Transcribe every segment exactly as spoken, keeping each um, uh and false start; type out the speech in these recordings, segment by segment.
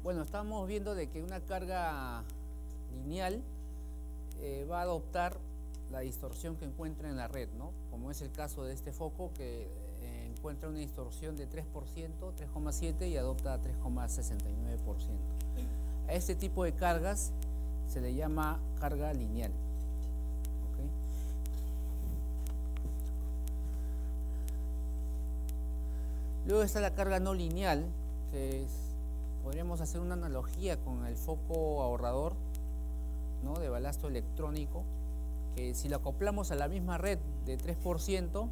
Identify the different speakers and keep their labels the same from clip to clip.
Speaker 1: Bueno, estamos viendo de que una carga lineal eh, va a adoptar la distorsión que encuentra en la red, ¿no? Como es el caso de este foco que eh, encuentra una distorsión de tres por ciento, tres coma siete y adopta tres coma sesenta y nueve por ciento. A este tipo de cargas se le llama carga lineal. ¿Okay? Luego está la carga no lineal, que es, podríamos hacer una analogía con el foco ahorrador, ¿no?, de balasto electrónico, que si lo acoplamos a la misma red de tres por ciento,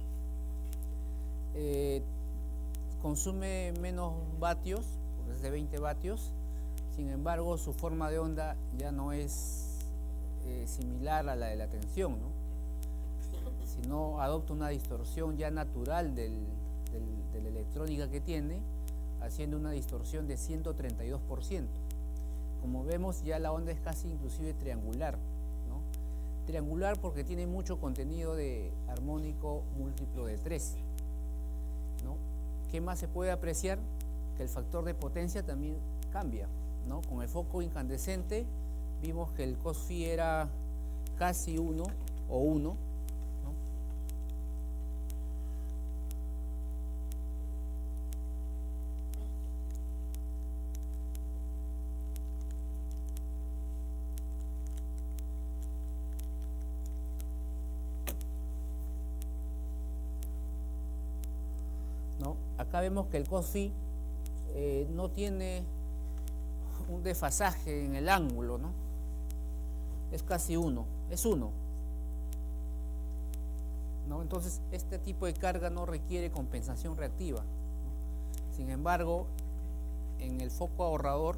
Speaker 1: eh, consume menos vatios, porque es de veinte vatios. Sin embargo, su forma de onda ya no es eh, similar a la de la tensión, ¿no?, sino adopta una distorsión ya natural del, del, de la electrónica que tiene, haciendo una distorsión de ciento treinta y dos por ciento. Como vemos, ya la onda es casi inclusive triangular, ¿no? Triangular porque tiene mucho contenido de armónico múltiplo de tres, ¿no? ¿Qué más se puede apreciar? Que el factor de potencia también cambia, ¿no? Con el foco incandescente vimos que el cos phi era casi uno o uno, ¿no? ¿No? Acá vemos que el cos phi eh, no tiene un desfasaje en el ángulo, ¿no? Es casi uno, es uno, ¿no? Entonces este tipo de carga no requiere compensación reactiva, ¿no? Sin embargo, en el foco ahorrador,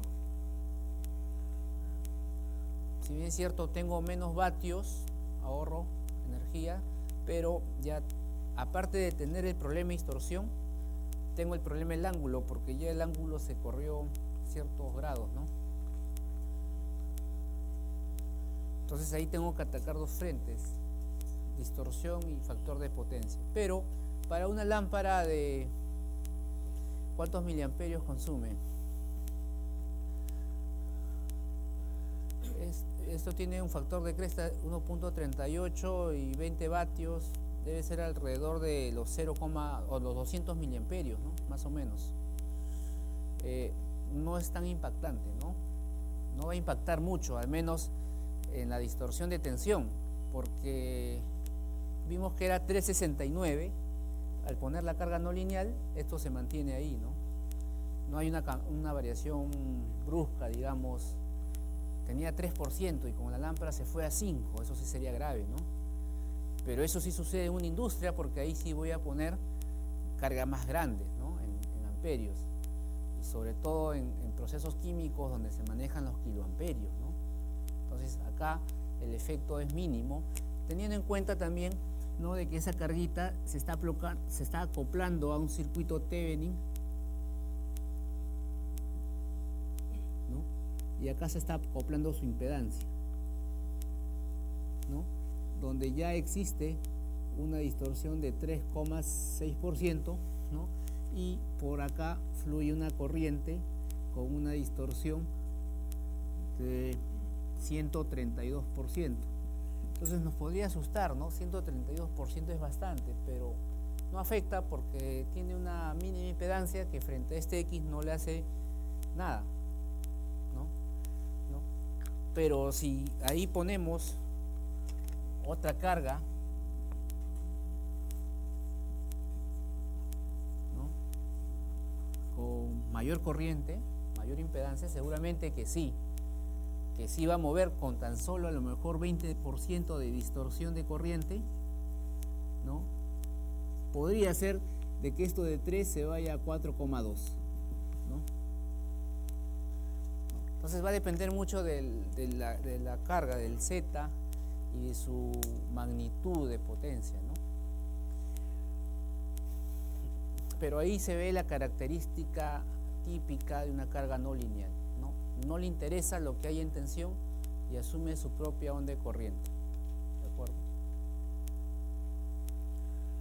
Speaker 1: si bien es cierto, tengo menos vatios, ahorro energía, pero ya aparte de tener el problema de distorsión, tengo el problema del ángulo, porque ya el ángulo se corrió ciertos grados, ¿no? Entonces ahí tengo que atacar dos frentes, distorsión y factor de potencia. Pero para una lámpara de ¿cuántos miliamperios consume? Es, esto tiene un factor de cresta uno punto treinta y ocho y veinte vatios, debe ser alrededor de los cero, o los doscientos miliamperios, ¿no?, más o menos. Eh, no es tan impactante, ¿no? No va a impactar mucho, al menos en la distorsión de tensión, porque vimos que era tres sesenta y nueve, al poner la carga no lineal, esto se mantiene ahí, ¿no? No hay una, una variación brusca, digamos, tenía tres por ciento y con la lámpara se fue a cinco, eso sí sería grave, ¿no? Pero eso sí sucede en una industria, porque ahí sí voy a poner carga más grande, ¿no?, en, en amperios. Y sobre todo en, en procesos químicos donde se manejan los kiloamperios, ¿no? Entonces acá el efecto es mínimo, teniendo en cuenta también, ¿no?, de que esa carguita se está, se está acoplando a un circuito Thevenin, ¿no?, y acá se está acoplando su impedancia, ¿no?, donde ya existe una distorsión de tres coma seis por ciento, ¿no?, y por acá fluye una corriente con una distorsión de ciento treinta y dos por ciento. Entonces nos podría asustar, ¿no? ciento treinta y dos por ciento es bastante, pero no afecta porque tiene una mínima impedancia que frente a este X no le hace nada, ¿no? ¿No? Pero si ahí ponemos otra carga, con mayor corriente, mayor impedancia, seguramente que sí, que sí va a mover con tan solo a lo mejor veinte por ciento de distorsión de corriente, ¿no? Podría ser de que esto de tres se vaya a cuatro coma dos, ¿no? Entonces va a depender mucho del, de, la, de la carga, del Z y de su magnitud de potencia, ¿no? Pero ahí se ve la característica típica de una carga no lineal, ¿no? No le interesa lo que hay en tensión y asume su propia onda de corriente, ¿de acuerdo?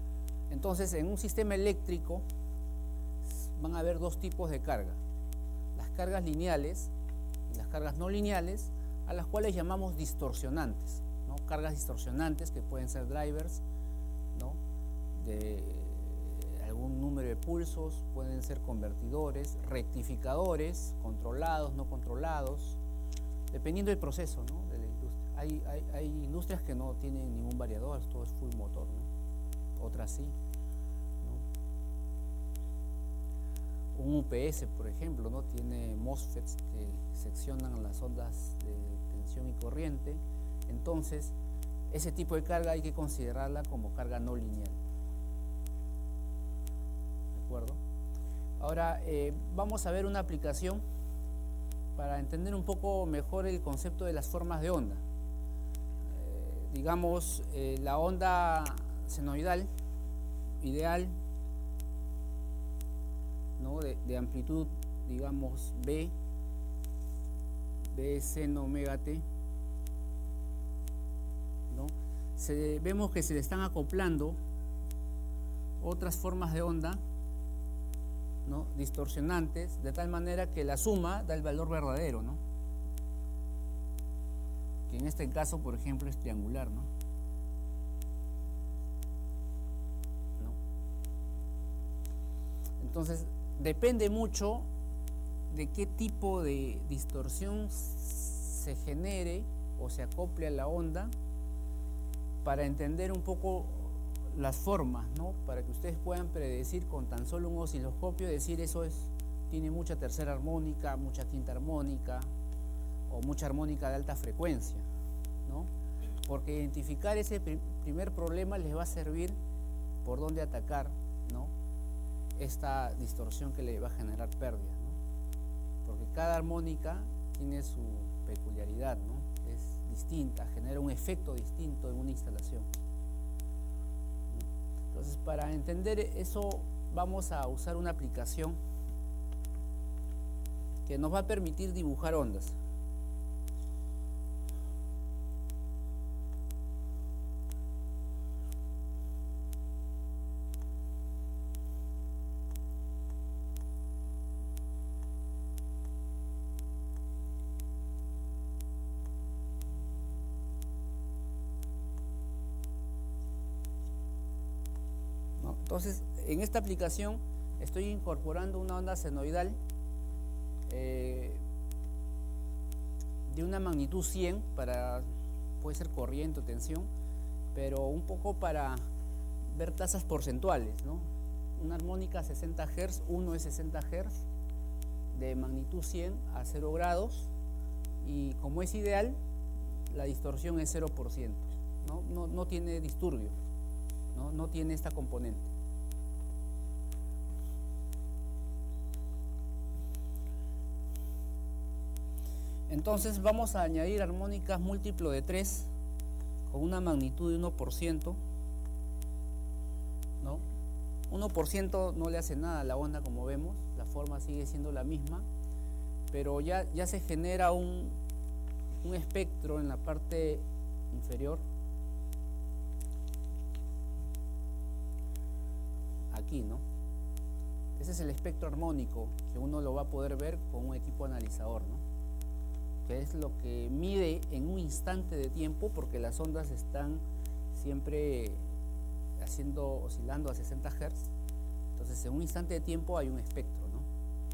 Speaker 1: Entonces, en un sistema eléctrico van a haber dos tipos de carga. las cargas lineales y las cargas no lineales, a las cuales llamamos distorsionantes, ¿no? Cargas distorsionantes que pueden ser drivers, ¿no? De algún número de pulsos, pueden ser convertidores, rectificadores, controlados, no controlados, dependiendo del proceso, ¿no? De la industria. Hay, hay, hay industrias que no tienen ningún variador, todo es full motor, ¿no? Otras sí, ¿no? Un U P S, por ejemplo, ¿no? Tiene MOSFETs que seccionan las ondas de tensión y corriente. Entonces, ese tipo de carga hay que considerarla como carga no lineal. ¿De acuerdo? Ahora, eh, vamos a ver una aplicación para entender un poco mejor el concepto de las formas de onda. Eh, digamos, eh, la onda senoidal ideal, ¿no? de, de amplitud, digamos, B, B seno omega t, ¿no? Se, vemos que se le están acoplando otras formas de onda, ¿no? Distorsionantes, de tal manera que la suma da el valor verdadero, ¿no? Que en este caso, por ejemplo, es triangular, ¿no? ¿No? Entonces, depende mucho de qué tipo de distorsión se genere o se acople a la onda para entender un poco las formas, ¿no? Para que ustedes puedan predecir con tan solo un osciloscopio, decir eso es, tiene mucha tercera armónica, mucha quinta armónica o mucha armónica de alta frecuencia, ¿no? Porque identificar ese pr primer problema les va a servir por dónde atacar, ¿no? Esta distorsión que le va a generar pérdida, ¿no? Porque cada armónica tiene su peculiaridad, ¿no? Es distinta, genera un efecto distinto en una instalación. Entonces, para entender eso, vamos a usar una aplicación que nos va a permitir dibujar ondas. Entonces, en esta aplicación estoy incorporando una onda senoidal eh, de una magnitud cien, para, puede ser corriente o tensión, pero un poco para ver tasas porcentuales, ¿no? Una armónica a sesenta hertz, uno es sesenta hertz, de magnitud cien a cero grados, y como es ideal, la distorsión es cero por ciento, ¿no? No, no tiene disturbio, ¿no? No tiene esta componente. Entonces vamos a añadir armónicas múltiplo de tres con una magnitud de uno por ciento, ¿no? uno por ciento no le hace nada a la onda, como vemos, la forma sigue siendo la misma, pero ya, ya se genera un, un espectro en la parte inferior, aquí, ¿no? Ese es el espectro armónico que uno lo va a poder ver con un equipo analizador, ¿no? Que es lo que mide en un instante de tiempo, porque las ondas están siempre haciendo, oscilando a sesenta hertz. Entonces, en un instante de tiempo hay un espectro, ¿no?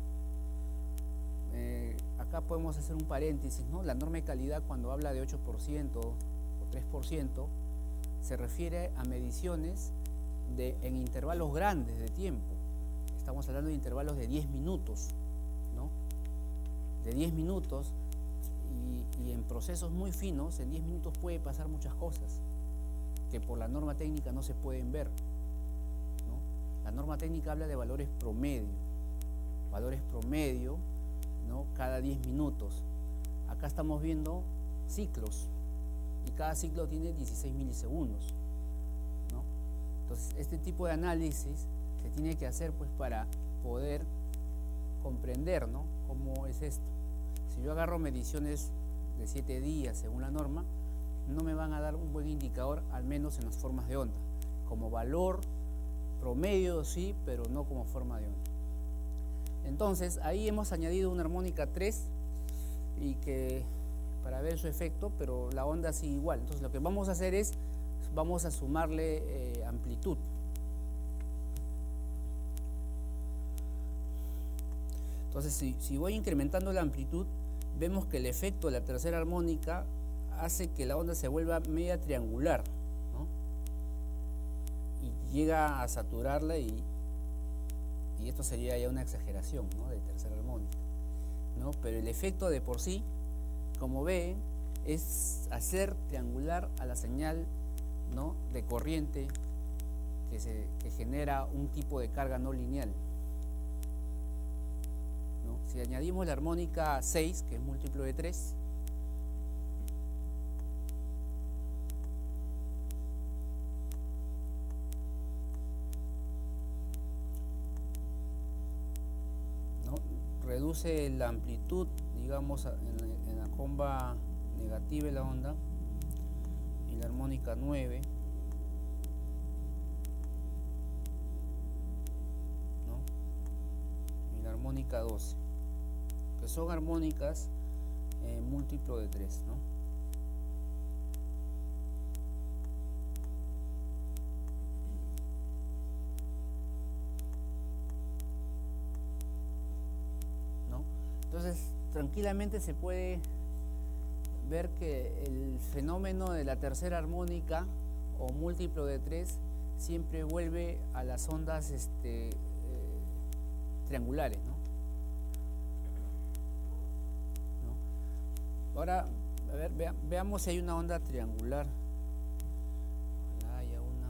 Speaker 1: Eh, acá podemos hacer un paréntesis, ¿no? La norma de calidad, cuando habla de ocho por ciento o tres por ciento, se refiere a mediciones de, en intervalos grandes de tiempo. Estamos hablando de intervalos de diez minutos, ¿no? De diez minutos. Y, y en procesos muy finos, en diez minutos puede pasar muchas cosas que por la norma técnica no se pueden ver, ¿no? La norma técnica habla de valores promedio, valores promedio, ¿no? Cada diez minutos. Acá estamos viendo ciclos, y cada ciclo tiene dieciséis milisegundos, ¿no? Entonces, este tipo de análisis se tiene que hacer, pues, para poder comprender, ¿no? Cómo es esto. Si yo agarro mediciones de siete días según la norma, no me van a dar un buen indicador, al menos en las formas de onda. Como valor promedio sí, pero no como forma de onda. Entonces ahí hemos añadido una armónica tres y que para ver su efecto, pero la onda sigue igual. Entonces lo que vamos a hacer es, vamos a sumarle eh, amplitud. Entonces si, si voy incrementando la amplitud, vemos que el efecto de la tercera armónica hace que la onda se vuelva media triangular, ¿no? Y llega a saturarla y, y esto sería ya una exageración, ¿no?, de tercera armónica, ¿no? Pero el efecto de por sí, como ven, es hacer triangular a la señal, ¿no?, de corriente que, se, que genera un tipo de carga no lineal, ¿no? Si añadimos la armónica seis, que es múltiplo de tres, ¿no?, reduce la amplitud, digamos, en, en la comba negativa de la onda, y la armónica nueve, ¿no?, y la armónica doce, que son armónicas eh, múltiplo de tres, ¿no? ¿No? Entonces, tranquilamente se puede ver que el fenómeno de la tercera armónica o múltiplo de tres siempre vuelve a las ondas este, eh, triangulares, ¿no? ¿No? Ahora, a ver, vea, veamos si hay una onda triangular. Ojalá haya una.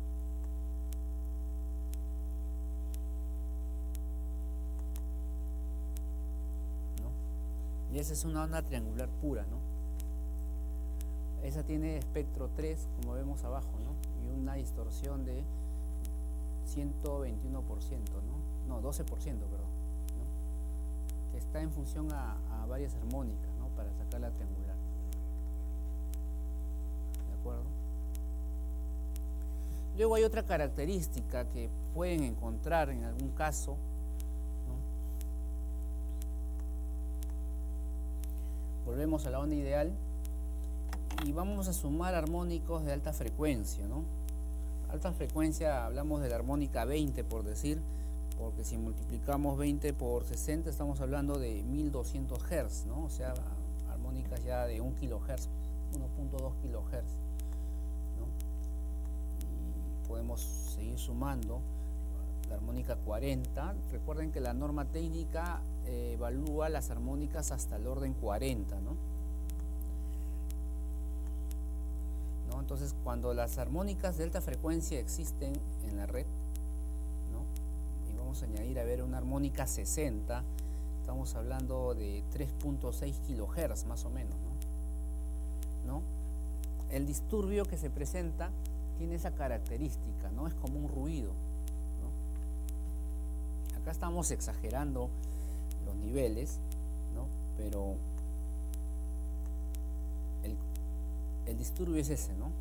Speaker 1: ¿No? Y esa es una onda triangular pura, ¿no? Esa tiene espectro tres, como vemos abajo, ¿no?, y una distorsión de ciento veintiuno por ciento, ¿no? No, doce por ciento, perdón, ¿no?, que está en función a, a varias armónicas, ¿no?, para sacar la triangular. ¿De acuerdo? Luego hay otra característica que pueden encontrar en algún caso, ¿no? Volvemos a la onda ideal. Y vamos a sumar armónicos de alta frecuencia, ¿no? Alta frecuencia, hablamos de la armónica veinte, por decir, porque si multiplicamos veinte por sesenta estamos hablando de mil doscientos hertz, ¿no? O sea, armónicas ya de un kilohertz, uno punto dos kilohertz, ¿no? Y podemos seguir sumando la armónica cuarenta. Recuerden que la norma técnica eh, evalúa las armónicas hasta el orden cuarenta, ¿no? ¿No? Entonces, cuando las armónicas de alta frecuencia existen en la red, ¿no?, y vamos a añadir a ver una armónica sesenta, estamos hablando de tres punto seis kilohertz más o menos, ¿no? ¿No? El disturbio que se presenta tiene esa característica, ¿no? Es como un ruido, ¿no? Acá estamos exagerando los niveles, ¿no?, pero el El disturbio es ese, ¿no? ¿No?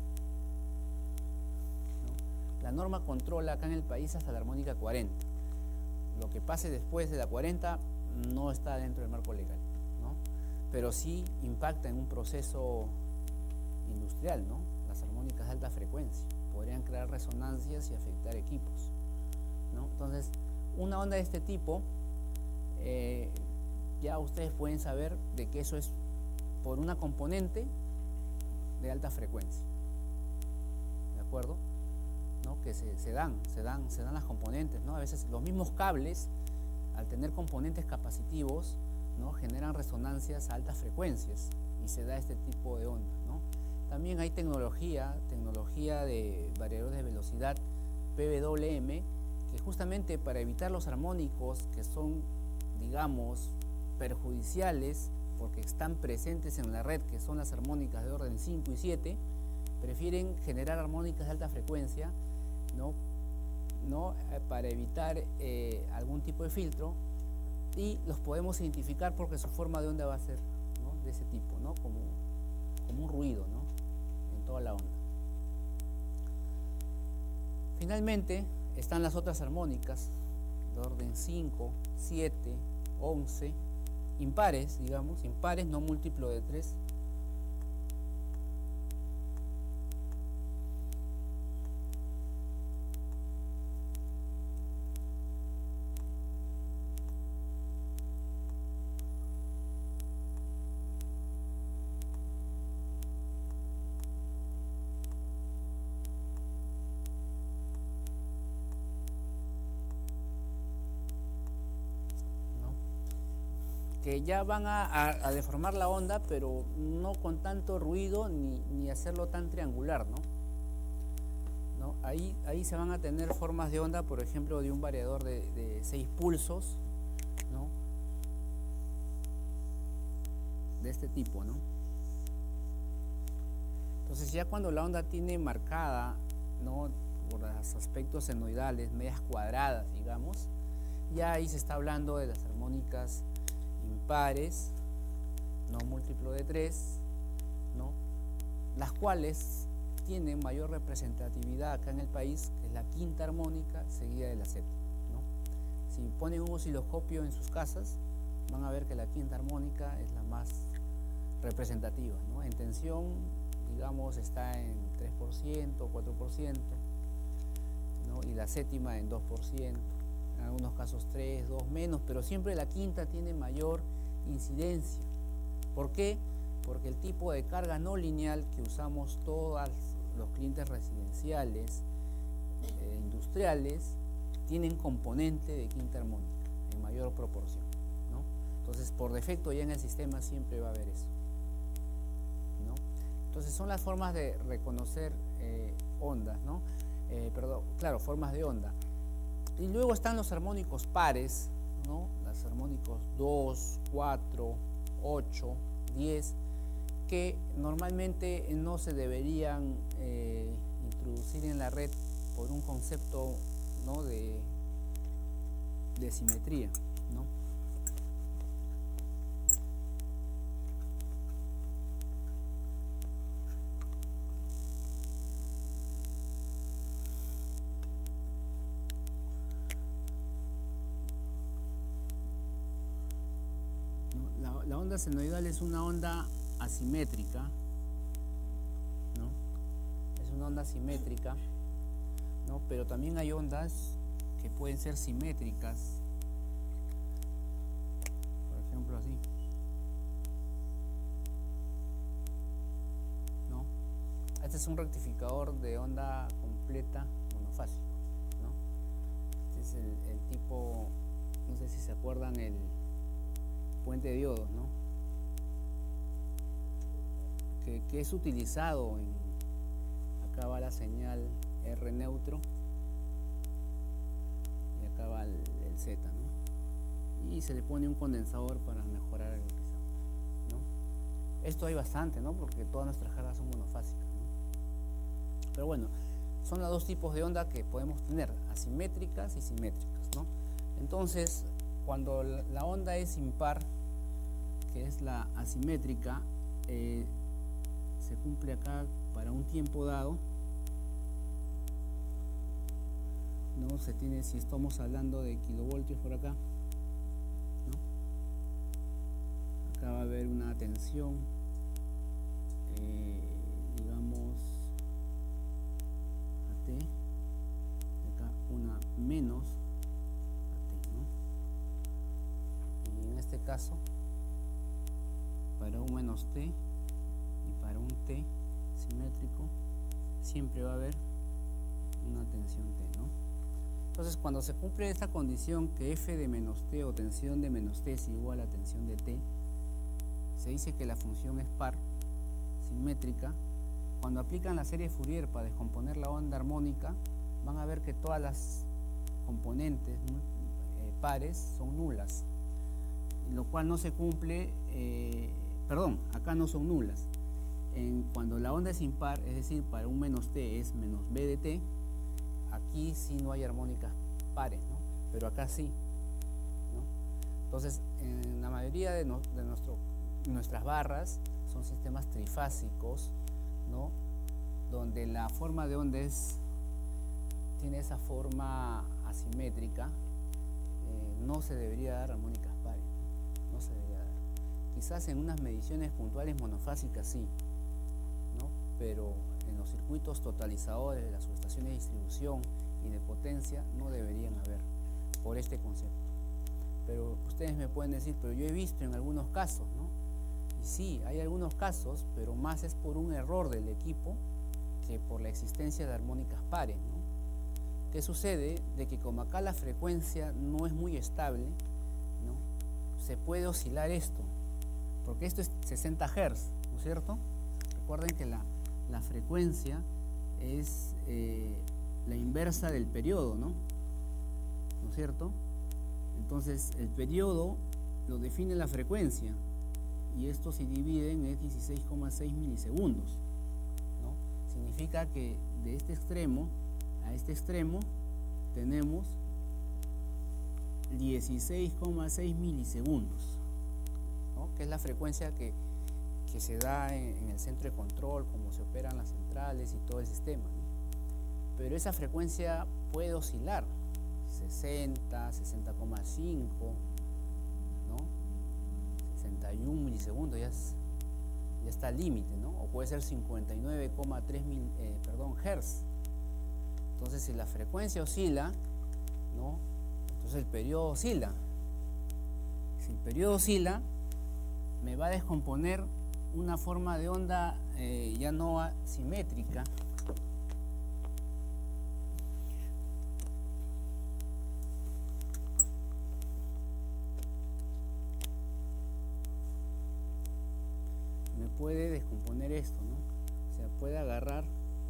Speaker 1: La norma controla acá en el país hasta la armónica cuarenta. Lo que pase después de la cuarenta no está dentro del marco legal, ¿no? Pero sí impacta en un proceso industrial, ¿no? Las armónicas de alta frecuencia podrían crear resonancias y afectar equipos, ¿no? Entonces, una onda de este tipo, eh, ya ustedes pueden saber de que eso es por una componente de alta frecuencia, ¿de acuerdo? ¿No? Que se, se dan, se dan, se dan las componentes, ¿no? A veces los mismos cables, al tener componentes capacitivos, ¿no?, generan resonancias a altas frecuencias y se da este tipo de ondas, ¿no? También hay tecnología, tecnología de variadores de velocidad P W M, que justamente para evitar los armónicos que son, digamos, perjudiciales porque están presentes en la red, que son las armónicas de orden cinco y siete, prefieren generar armónicas de alta frecuencia, ¿no? ¿No? Eh, para evitar eh, algún tipo de filtro, y los podemos identificar porque su forma de onda va a ser, ¿no?, de ese tipo, ¿no?, como, como un ruido, ¿no?, en toda la onda. Finalmente están las otras armónicas, de orden cinco, siete, once, impares, digamos, impares, no múltiplo de tres. Que ya van a, a, a deformar la onda, pero no con tanto ruido ni, ni hacerlo tan triangular, ¿no? ¿No? Ahí, ahí se van a tener formas de onda, por ejemplo, de un variador de, de seis pulsos, ¿no? De este tipo, ¿no? Entonces ya cuando la onda tiene marcada, ¿no?, por los aspectos senoidales, medias cuadradas, digamos, ya ahí se está hablando de las armónicas impares, no múltiplo de tres, ¿no?, las cuales tienen mayor representatividad acá en el país, que es la quinta armónica seguida de la séptima, ¿no? Si ponen un osciloscopio en sus casas, van a ver que la quinta armónica es la más representativa, ¿no? En tensión, digamos, está en tres por ciento, cuatro por ciento, ¿no?, y la séptima en dos por ciento. En algunos casos tres, dos, menos, pero siempre la quinta tiene mayor incidencia. ¿Por qué? Porque el tipo de carga no lineal que usamos todos los clientes residenciales, eh, industriales, tienen componente de quinta armónica en mayor proporción, ¿no? Entonces, por defecto ya en el sistema siempre va a haber eso, ¿no? Entonces, son las formas de reconocer eh, ondas, ¿no? Eh, perdón, claro, formas de onda. Y luego están los armónicos pares, ¿no? Los armónicos dos, cuatro, ocho, diez, que normalmente no se deberían eh, introducir en la red por un concepto, ¿no?, de, de simetría, ¿no? La onda senoidal es una onda asimétrica, ¿no? Es una onda asimétrica, ¿no? Pero también hay ondas que pueden ser simétricas, por ejemplo así, ¿no? Este es un rectificador de onda completa monofásico, ¿no? Este es el, el tipo, no sé si se acuerdan, el puente de diodos, ¿no?, que, que es utilizado en, acá va la señal R neutro y acá va el, el Z, ¿no?, y se le pone un condensador para mejorar el grisado, ¿no? Esto hay bastante, ¿no?, porque todas nuestras cargas son monofásicas, ¿no? Pero bueno, son los dos tipos de onda que podemos tener, asimétricas y simétricas, ¿no? Entonces, cuando la onda es impar, que es la asimétrica, eh, se cumple acá para un tiempo dado, ¿no? Se tiene, si estamos hablando de kilovoltios por acá, ¿no?, acá va a haber una tensión, eh, digamos, A T, acá una menos caso, para un menos T y para un T simétrico siempre va a haber una tensión T, ¿no? Entonces, cuando se cumple esta condición que F de menos T o tensión de menos T es igual a tensión de T, se dice que la función es par, simétrica. Cuando aplican la serie Fourier para descomponer la onda armónica, van a ver que todas las componentes eh, pares son nulas, lo cual no se cumple, eh, perdón, acá no son nulas. En, cuando la onda es impar, es decir, para un menos T es menos B de T, aquí sí no hay armónicas pares, ¿no? Pero acá sí, ¿no? Entonces, en la mayoría de, no, de nuestro, nuestras barras son sistemas trifásicos, ¿no?, donde la forma de onda es, tiene esa forma asimétrica, no se debería dar armónicas pares, no, no se debería dar. Quizás en unas mediciones puntuales monofásicas sí, ¿no? Pero en los circuitos totalizadores de las subestaciones de distribución y de potencia no deberían haber, por este concepto. Pero ustedes me pueden decir, pero yo he visto en algunos casos, ¿no? Y sí, hay algunos casos, pero más es por un error del equipo que por la existencia de armónicas pares, ¿no? ¿Qué sucede? De que como acá la frecuencia no es muy estable, ¿no? Se puede oscilar esto, porque esto es sesenta hertz, ¿no es cierto? Recuerden que la, la frecuencia es eh, la inversa del periodo, ¿no? ¿No es cierto? Entonces el periodo lo define la frecuencia y esto se divide en dieciséis coma seis milisegundos, ¿no? Significa que de este extremo a este extremo tenemos dieciséis coma seis milisegundos, ¿no? Que es la frecuencia que, que se da en, en el centro de control, cómo se operan las centrales y todo el sistema, ¿no? Pero esa frecuencia puede oscilar sesenta, sesenta coma cinco, ¿no? sesenta y uno milisegundos, ya, es, ya está al límite, ¿no? O puede ser cincuenta y nueve coma tres mil, eh, perdón, hertz. Entonces, si la frecuencia oscila, ¿no? Entonces el periodo oscila. Si el periodo oscila, me va a descomponer una forma de onda eh, ya no simétrica. Me puede descomponer esto, ¿no? O sea, puede agarrar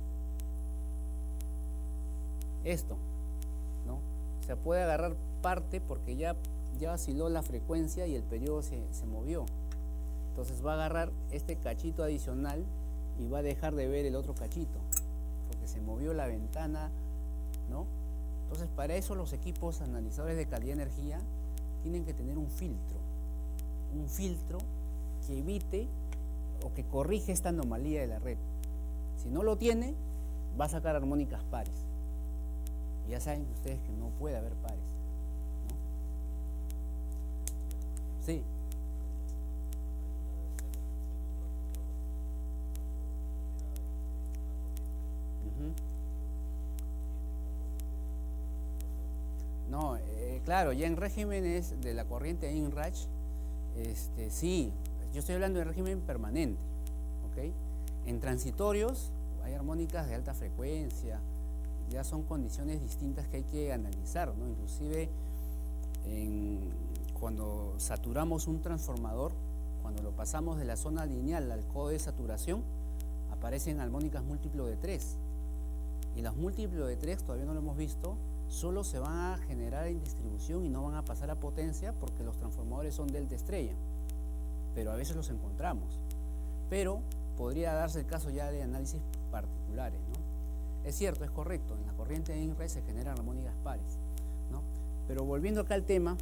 Speaker 1: esto, ¿no? O sea, puede agarrar parte porque ya, ya osciló la frecuencia y el periodo se, se movió. Entonces va a agarrar este cachito adicional y va a dejar de ver el otro cachito porque se movió la ventana, ¿no? Entonces, para eso los equipos analizadores de calidad de energía tienen que tener un filtro, un filtro que evite o que corrige esta anomalía de la red. Si no lo tiene, va a sacar armónicas pares. Y ya saben ustedes que no puede haber pares, ¿no? Sí. Uh-huh. No, eh, claro, ya en regímenes de la corriente Einrach, este, sí, yo estoy hablando de régimen permanente, ¿ok? En transitorios hay armónicas de alta frecuencia, ya son condiciones distintas que hay que analizar, ¿no? Inclusive en, cuando saturamos un transformador, cuando lo pasamos de la zona lineal al codo de saturación, aparecen armónicas múltiplo de tres. Y las múltiplos de tres, todavía no lo hemos visto, solo se van a generar en distribución y no van a pasar a potencia porque los transformadores son delta estrella. Pero a veces los encontramos. Pero podría darse el caso ya de análisis particulares, ¿no? Es cierto, es correcto, en la corriente de Einrach se generan armónicas pares, ¿no? Pero volviendo acá al tema,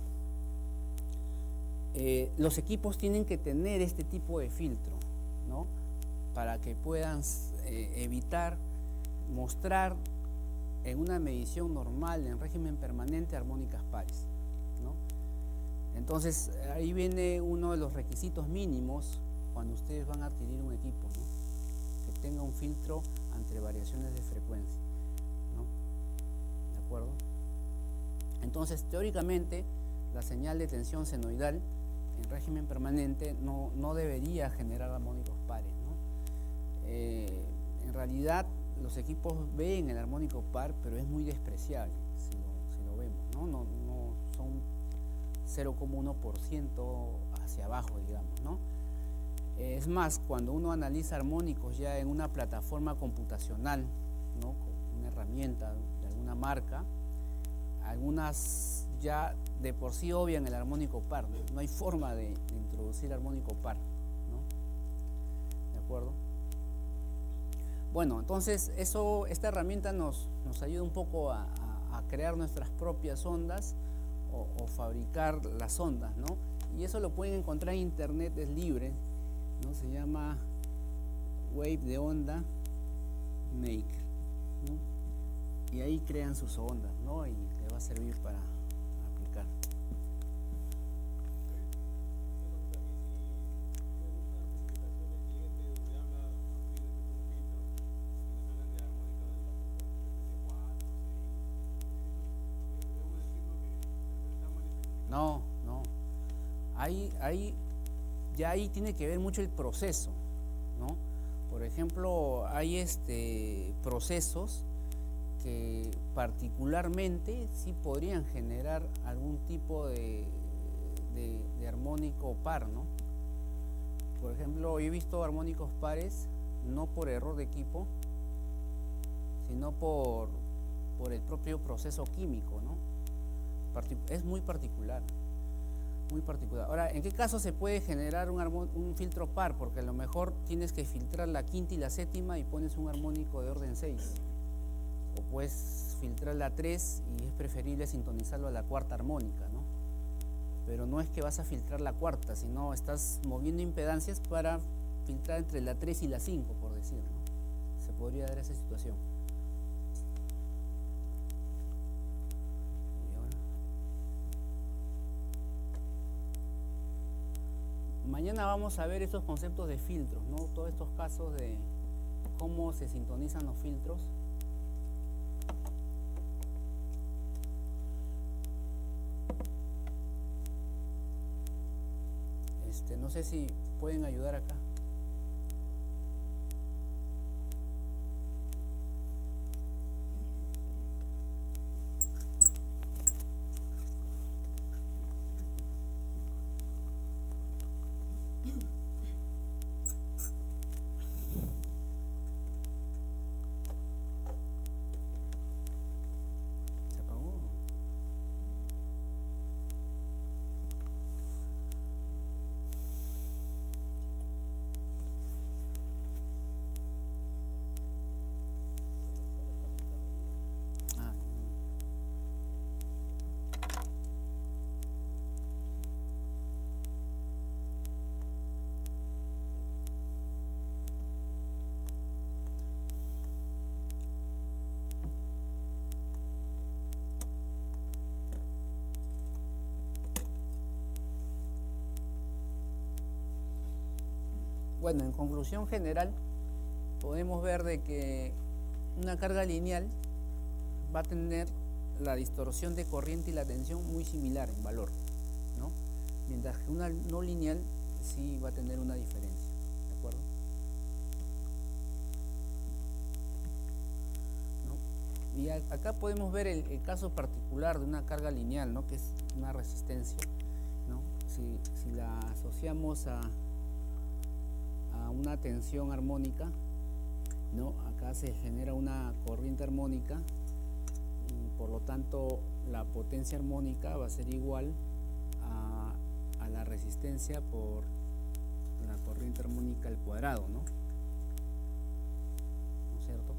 Speaker 1: eh, los equipos tienen que tener este tipo de filtro, ¿no? Para que puedan eh, evitar mostrar en una medición normal, en régimen permanente, armónicas pares, ¿no? Entonces, ahí viene uno de los requisitos mínimos cuando ustedes van a adquirir un equipo, ¿no? Que tenga un filtro ante variaciones de frecuencia, ¿no? ¿De acuerdo? Entonces, teóricamente, la señal de tensión senoidal en régimen permanente no, no debería generar armónicos pares, ¿no? Eh, en realidad, los equipos ven el armónico par, pero es muy despreciable si lo, si lo vemos, ¿no? No, no son cero coma uno por ciento hacia abajo, digamos, ¿no? Es más, cuando uno analiza armónicos ya en una plataforma computacional, ¿no? Con una herramienta de alguna marca, algunas ya de por sí obvian el armónico par, ¿no? No hay forma de, de introducir armónico par, ¿no? ¿De acuerdo? Bueno, entonces eso, esta herramienta nos, nos ayuda un poco a, a, a crear nuestras propias ondas o, o fabricar las ondas, ¿no? Y eso lo pueden encontrar en internet, es libre, ¿no? Se llama Wave de Onda Maker, ¿no? Y ahí crean sus ondas, ¿no? Y les va a servir para aplicar. No, no. Ahí, ahí, ya ahí tiene que ver mucho el proceso, ¿no? Por ejemplo, hay este, procesos que particularmente sí podrían generar algún tipo de, de, de armónico par, ¿no? Por ejemplo, yo he visto armónicos pares no por error de equipo, sino por, por el propio proceso químico, ¿no? Partic- es muy particular, muy particular. Ahora, ¿en qué caso se puede generar un, un filtro par? Porque a lo mejor tienes que filtrar la quinta y la séptima y pones un armónico de orden seis. O puedes filtrar la tres y es preferible sintonizarlo a la cuarta armónica, ¿no? Pero no es que vas a filtrar la cuarta, sino estás moviendo impedancias para filtrar entre la tres y la cinco, por decir, ¿no? Se podría dar esa situación. Mañana vamos a ver estos conceptos de filtros, ¿no? Todos estos casos de cómo se sintonizan los filtros. Este, no sé si pueden ayudar acá. Se apagó. Ah, bueno, en conclusión general, podemos ver de que una carga lineal va a tener la distorsión de corriente y la tensión muy similar en valor, ¿no? Mientras que una no lineal sí va a tener una diferencia, ¿de acuerdo? ¿No? Y a, acá podemos ver el, el caso particular de una carga lineal, ¿no? Que es una resistencia, ¿no? Si, si la asociamos a a una tensión armónica, ¿no? Acá se genera una corriente armónica y por lo tanto la potencia armónica va a ser igual a, a la resistencia por la corriente armónica al cuadrado, ¿no? ¿No es cierto?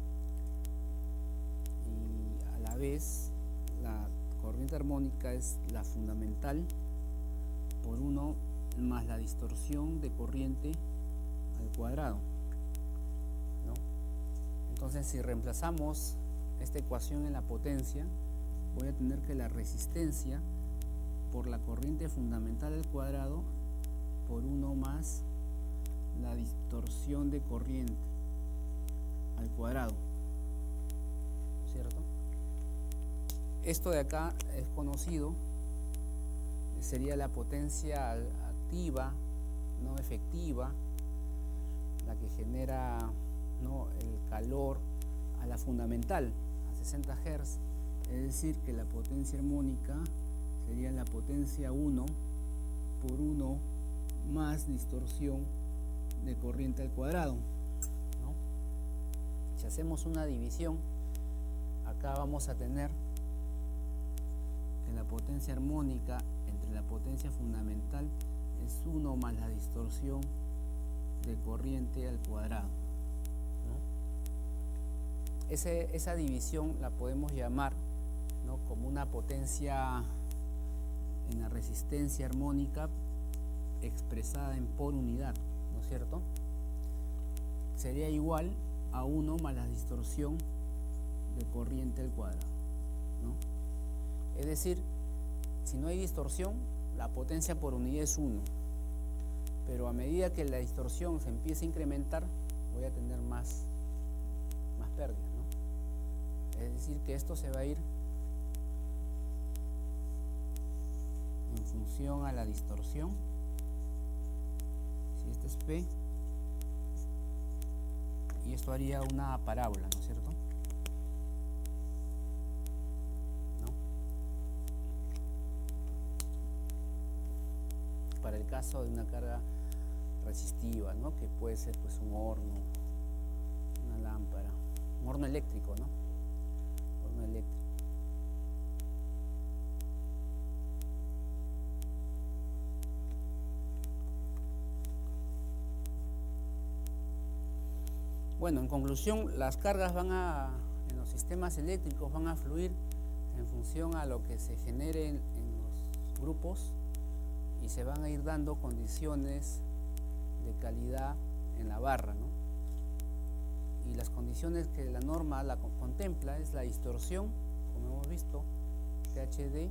Speaker 1: Y a la vez la corriente armónica es la fundamental por uno más la distorsión de corriente al cuadrado, ¿no? Entonces, si reemplazamos esta ecuación en la potencia, voy a tener que la resistencia por la corriente fundamental al cuadrado por uno más la distorsión de corriente al cuadrado, ¿cierto? Esto de acá es conocido, sería la potencia activa, no efectiva, la que genera, ¿no?, el calor a la fundamental, a sesenta hertz, es decir, que la potencia armónica sería la potencia uno por uno más distorsión de corriente al cuadrado, ¿no? Si hacemos una división, acá vamos a tener que la potencia armónica entre la potencia fundamental es uno más la distorsión de corriente al cuadrado, ¿no? Ese, esa división la podemos llamar, ¿no?, como una potencia en la resistencia armónica expresada en por unidad, ¿no es cierto? Sería igual a uno más la distorsión de corriente al cuadrado, ¿no? Es decir, si no hay distorsión, la potencia por unidad es uno. Pero a medida que la distorsión se empiece a incrementar, voy a tener más, más pérdidas, ¿no? Es decir, que esto se va a ir función a la distorsión. Si este es P, y esto haría una parábola, ¿no es cierto? ¿No? Para el caso de una carga resistiva, ¿no? Que puede ser pues un horno, una lámpara, un horno eléctrico, ¿no? Horno eléctrico. Bueno, en conclusión, las cargas van a, en los sistemas eléctricos van a fluir en función a lo que se genere en, en los grupos, y se van a ir dando condiciones de calidad en la barra, ¿no? Y las condiciones que la norma la contempla es la distorsión, como hemos visto, T H D,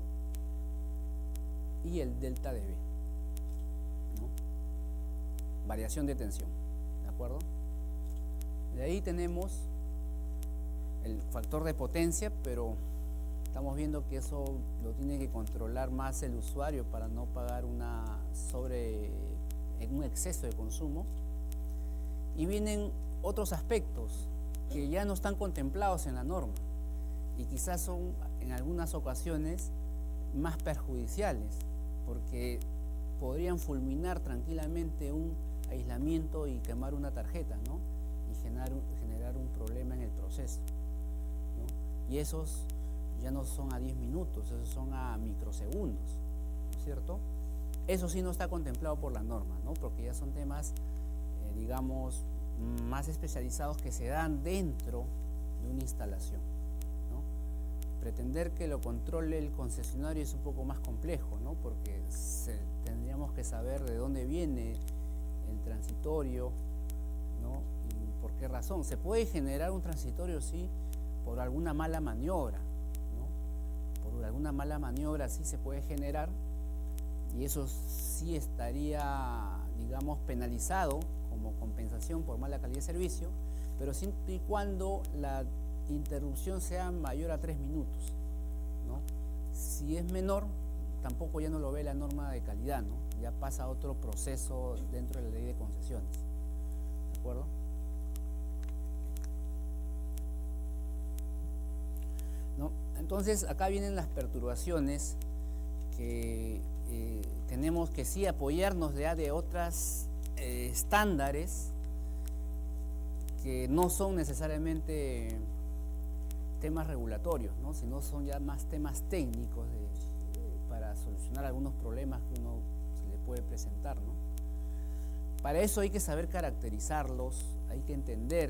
Speaker 1: y el delta dB, ¿no? Variación de tensión, ¿de acuerdo? De ahí tenemos el factor de potencia, pero estamos viendo que eso lo tiene que controlar más el usuario para no pagar una sobre un exceso de consumo. Y vienen otros aspectos que ya no están contemplados en la norma y quizás son en algunas ocasiones más perjudiciales, porque podrían fulminar tranquilamente un aislamiento y quemar una tarjeta, ¿no? Y generar un, generar un problema en el proceso, ¿no? Y esos ya no son a diez minutos, esos son a microsegundos, ¿no es cierto? Eso sí no está contemplado por la norma, ¿no? Porque ya son temas, eh, digamos, más especializados que se dan dentro de una instalación, ¿no? Pretender que lo controle el concesionario es un poco más complejo, ¿no? Porque se, tendríamos que saber de dónde viene el transitorio, ¿no? Y por qué razón. Se puede generar un transitorio, sí, por alguna mala maniobra, ¿no? Por alguna mala maniobra sí se puede generar, y eso sí estaría, digamos, penalizado como compensación por mala calidad de servicio, pero siempre y cuando la interrupción sea mayor a tres minutos, ¿no? Si es menor, tampoco ya no lo ve la norma de calidad, ¿no? Ya pasa a otro proceso dentro de la ley de concesiones, ¿de acuerdo? ¿No? Entonces acá vienen las perturbaciones que eh, tenemos que sí apoyarnos de, de otras eh, estándares que no son necesariamente temas regulatorios, ¿no? Sino son ya más temas técnicos de, de, para solucionar algunos problemas que uno se le puede presentar, ¿no? Para eso hay que saber caracterizarlos, hay que entender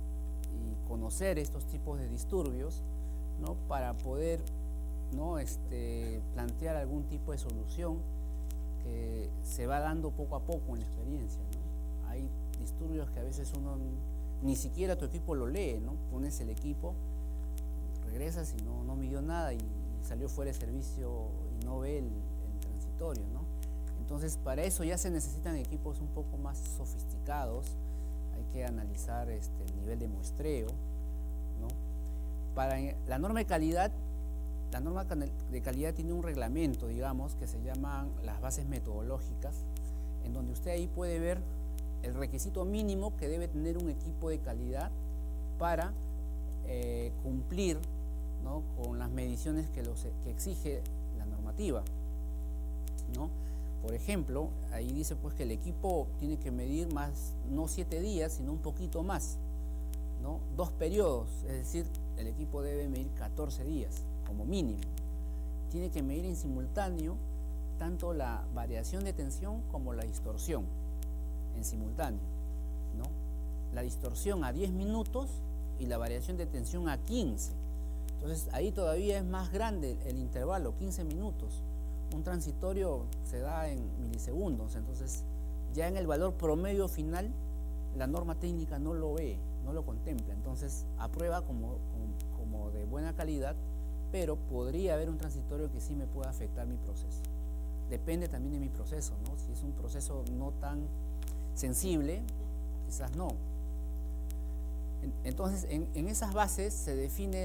Speaker 1: y conocer estos tipos de disturbios, ¿no? Para poder, ¿no? este, plantear algún tipo de solución que se va dando poco a poco en la experiencia, ¿no? Hay disturbios que a veces uno ni siquiera tu equipo lo lee, ¿no? Pones el equipo, regresas y no, no midió nada y salió fuera de servicio y no ve el, el transitorio, ¿no? Entonces para eso ya se necesitan equipos un poco más sofisticados, hay que analizar este, el nivel de muestreo, ¿no? Para la norma de calidad, la norma de calidad tiene un reglamento, digamos, que se llaman las bases metodológicas, en donde usted ahí puede ver el requisito mínimo que debe tener un equipo de calidad para eh, cumplir, ¿no? con las mediciones que, los, que exige la normativa, ¿no? Por ejemplo, ahí dice pues que el equipo tiene que medir más, no siete días, sino un poquito más, ¿no? Dos periodos, es decir, el equipo debe medir catorce días como mínimo. Tiene que medir en simultáneo tanto la variación de tensión como la distorsión, en simultáneo, ¿no? La distorsión a diez minutos y la variación de tensión a quince. Entonces ahí todavía es más grande el intervalo, quince minutos. Un transitorio se da en milisegundos, entonces ya en el valor promedio final la norma técnica no lo ve, no lo contempla, entonces aprueba como, como, como de buena calidad, pero podría haber un transitorio que sí me pueda afectar mi proceso. Depende también de mi proceso, ¿no? Si es un proceso no tan sensible, quizás no. Entonces, en, en esas bases se define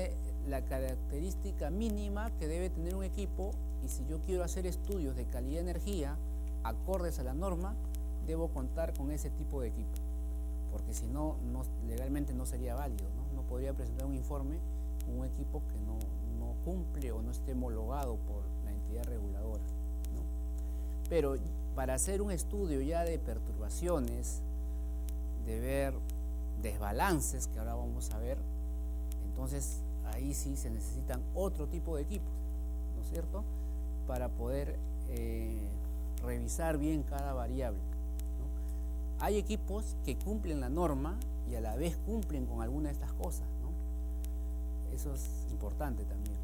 Speaker 1: la característica mínima que debe tener un equipo, y si yo quiero hacer estudios de calidad de energía acordes a la norma, debo contar con ese tipo de equipo, porque si no, no legalmente no sería válido, ¿no? No podría presentar un informe con un equipo que no, no cumple o no esté homologado por la entidad reguladora, ¿no? Pero para hacer un estudio ya de perturbaciones, de ver desbalances, que ahora vamos a ver, entonces ahí sí se necesitan otro tipo de equipos, ¿no es cierto?, para poder eh, revisar bien cada variable, ¿no? Hay equipos que cumplen la norma y a la vez cumplen con alguna de estas cosas, ¿no? Eso es importante también,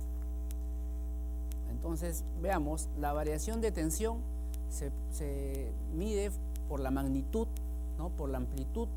Speaker 1: ¿no? Entonces, veamos, la variación de tensión se, se mide por la magnitud, ¿no?, por la amplitud,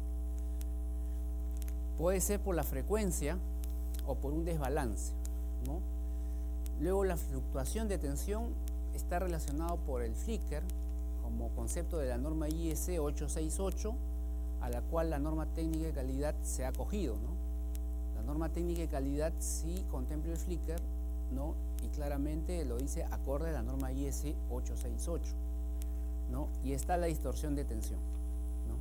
Speaker 1: puede ser por la frecuencia o por un desbalance, ¿no? Luego, la fluctuación de tensión está relacionado por el flicker como concepto de la norma I E C ochocientos sesenta y ocho, a la cual la norma técnica de calidad se ha acogido, ¿no? La norma técnica de calidad sí contempla el flicker, ¿no?, y claramente lo dice acorde a la norma I E C ochocientos sesenta y ocho, ¿no? Y está la distorsión de tensión, ¿no?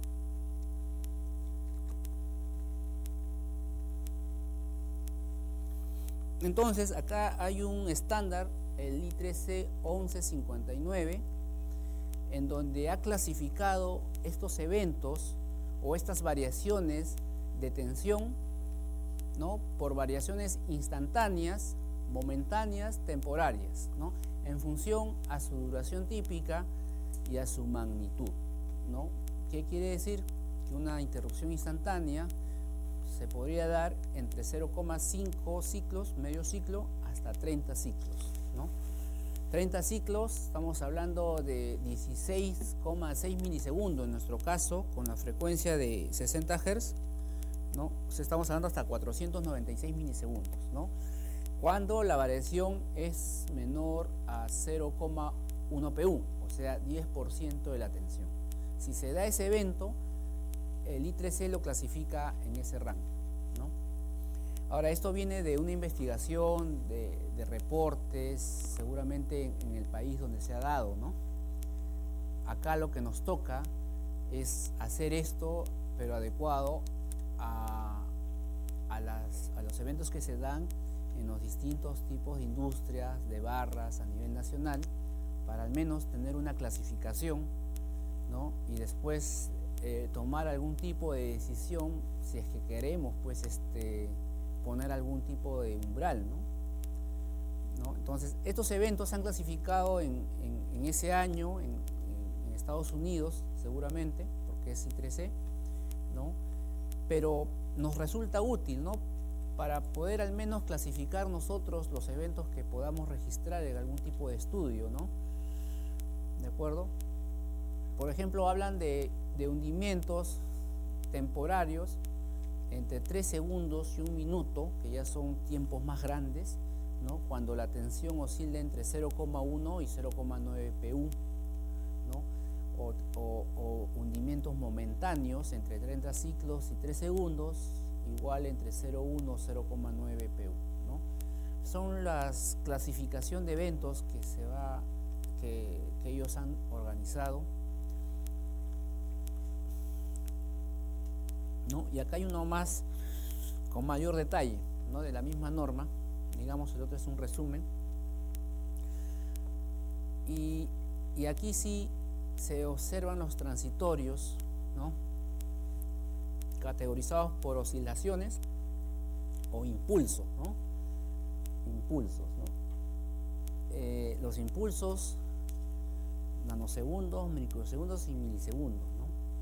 Speaker 1: Entonces, acá hay un estándar, el I tres C once cincuenta y nueve, en donde ha clasificado estos eventos o estas variaciones de tensión, ¿no?, por variaciones instantáneas, momentáneas, temporarias, ¿no?, en función a su duración típica y a su magnitud, ¿no? ¿Qué quiere decir? Que una interrupción instantánea se podría dar entre cero coma cinco ciclos, medio ciclo, hasta treinta ciclos, ¿no? treinta ciclos, estamos hablando de dieciséis coma seis milisegundos en nuestro caso, con la frecuencia de sesenta hertz, ¿no? O sea, estamos hablando hasta cuatrocientos noventa y seis milisegundos, ¿no?, cuando la variación es menor a cero coma uno P U, o sea, diez por ciento de la tensión. Si se da ese evento, el I tres C lo clasifica en ese rango, ¿no? Ahora, esto viene de una investigación, de, de reportes, seguramente en el país donde se ha dado, ¿no? Acá lo que nos toca es hacer esto, pero adecuado a, a, las, a los eventos que se dan en los distintos tipos de industrias, de barras a nivel nacional, para al menos tener una clasificación, ¿no?, y después eh, tomar algún tipo de decisión si es que queremos, pues, este, poner algún tipo de umbral, ¿no? ¿No? Entonces, estos eventos se han clasificado en, en, en ese año en, en, en Estados Unidos, seguramente, porque es I tres C, ¿no?, pero nos resulta útil, ¿no?, para poder al menos clasificar nosotros los eventos que podamos registrar en algún tipo de estudio, ¿no? ¿De acuerdo? Por ejemplo, hablan de, de hundimientos temporarios entre tres segundos y un minuto, que ya son tiempos más grandes, ¿no?, cuando la tensión oscila entre cero coma uno y cero coma nueve P U, ¿no? O, o, o hundimientos momentáneos entre treinta ciclos y tres segundos, igual entre cero coma uno y cero coma nueve P U, ¿no? Son las clasificación de eventos que se va que, que ellos han organizado, ¿no? Y acá hay uno más con mayor detalle, ¿no?, de la misma norma, digamos, el otro es un resumen, y, y aquí sí se observan los transitorios, ¿no?, categorizados por oscilaciones o impulsos, ¿no? Impulsos, ¿no? Eh, los impulsos, nanosegundos, microsegundos y milisegundos, ¿no?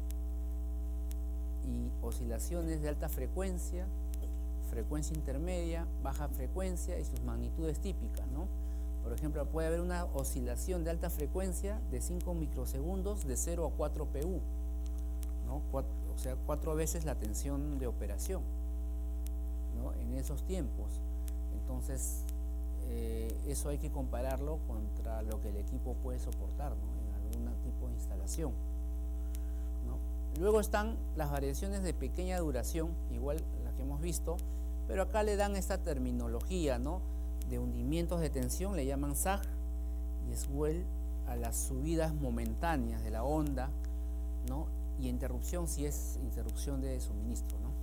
Speaker 1: Y oscilaciones de alta frecuencia, frecuencia intermedia, baja frecuencia y sus magnitudes típicas, ¿no? Por ejemplo, puede haber una oscilación de alta frecuencia de cinco microsegundos de cero a cuatro P U, ¿no? Cuatro, o sea, cuatro veces la tensión de operación, ¿no?, en esos tiempos. Entonces, eh, eso hay que compararlo contra lo que el equipo puede soportar, ¿no?, en algún tipo de instalación, ¿no? Luego están las variaciones de pequeña duración, igual las que hemos visto, pero acá le dan esta terminología, ¿no?, de hundimientos de tensión, le llaman sag, y swell a las subidas momentáneas de la onda, ¿no?, y interrupción si es interrupción de suministro, ¿no?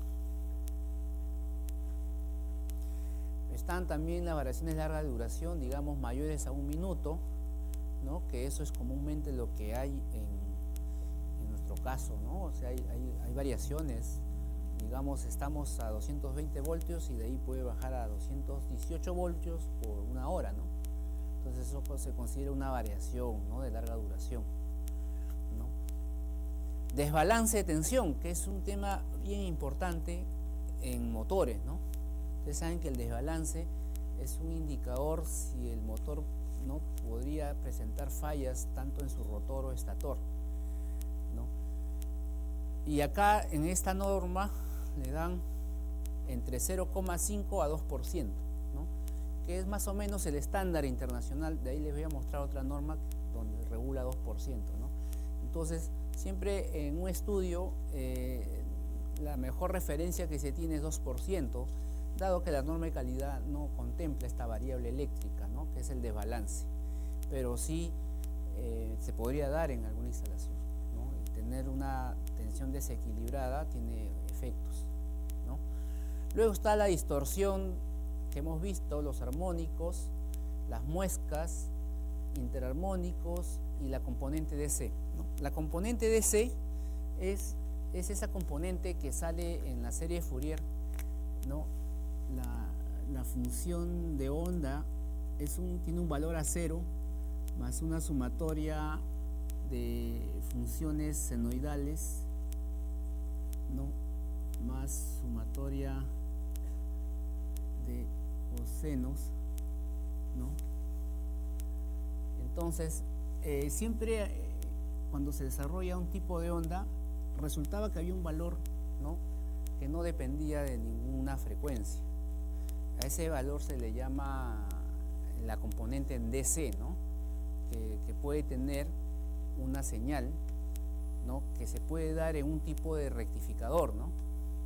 Speaker 1: Están también las variaciones de larga duración, digamos mayores a un minuto, ¿no?, que eso es comúnmente lo que hay en, en nuestro caso, ¿no? O sea, hay, hay, hay variaciones, digamos, estamos a doscientos veinte voltios y de ahí puede bajar a doscientos dieciocho voltios por una hora, ¿no? Entonces eso pues se considera una variación, ¿no?, de larga duración, ¿no? Desbalance de tensión, que es un tema bien importante en motores, ¿no? Ustedes saben que el desbalance es un indicador si el motor, ¿no?, podría presentar fallas tanto en su rotor o estator, ¿no? Y acá en esta norma le dan entre cero coma cinco a dos por ciento, ¿no?, que es más o menos el estándar internacional. De ahí les voy a mostrar otra norma donde regula dos por ciento, ¿no? Entonces, siempre en un estudio eh, la mejor referencia que se tiene es dos por ciento, dado que la norma de calidad no contempla esta variable eléctrica, ¿no?, que es el desbalance, pero sí eh, se podría dar en alguna instalación, ¿no?, y tener una tensión desequilibrada tiene efectos, ¿no? Luego está la distorsión que hemos visto, los armónicos, las muescas, interarmónicos y la componente D C, ¿no? La componente D C es, es esa componente que sale en la serie Fourier, ¿no? La, la función de onda es un, tiene un valor a cero más una sumatoria de funciones senoidales, ¿no?, más sumatoria de cosenos, ¿no? Entonces, eh, siempre eh, cuando se desarrolla un tipo de onda, resultaba que había un valor, ¿no?, que no dependía de ninguna frecuencia. A ese valor se le llama la componente en D C, ¿no?, que, que puede tener una señal, ¿no?, que se puede dar en un tipo de rectificador, ¿no?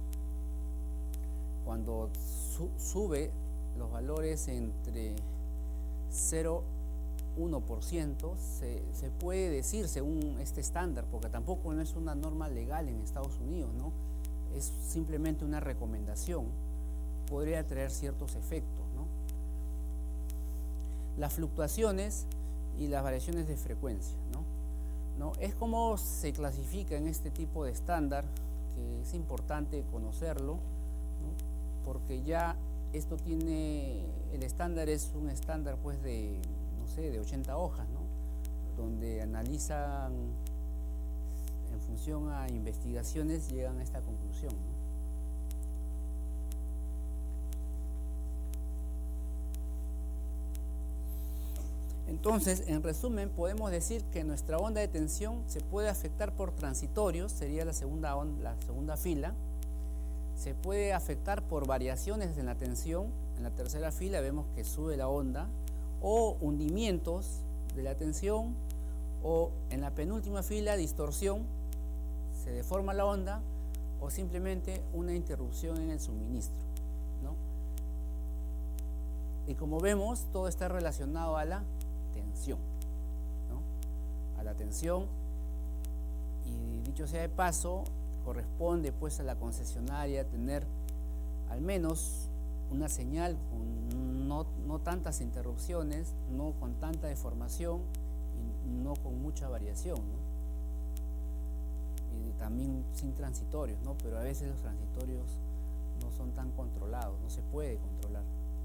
Speaker 1: Cuando su, sube los valores entre cero y uno por ciento, se, se puede decir, según este estándar, porque tampoco no es una norma legal en Estados Unidos, ¿no?, es simplemente una recomendación, podría traer ciertos efectos, ¿no? Las fluctuaciones y las variaciones de frecuencia, ¿no? ¿No? Es como se clasifica en este tipo de estándar, que es importante conocerlo, ¿no?, porque ya esto tiene, el estándar es un estándar pues de, no sé, de ochenta hojas, ¿no?, donde analizan en función a investigaciones, llegan a esta conclusión, ¿no? Entonces, en resumen, podemos decir que nuestra onda de tensión se puede afectar por transitorios, sería la segunda, onda, la segunda fila. Se puede afectar por variaciones en la tensión, en la tercera fila vemos que sube la onda, o hundimientos de la tensión, o en la penúltima fila distorsión, se deforma la onda, o simplemente una interrupción en el suministro, ¿no? Y como vemos, todo está relacionado a la tensión, ¿no?, a la tensión, y dicho sea de paso, corresponde pues a la concesionaria tener al menos una señal con no, no tantas interrupciones, no con tanta deformación y no con mucha variación, ¿no?, y también sin transitorios, ¿no?, pero a veces los transitorios no son tan controlados, no se puede controlar.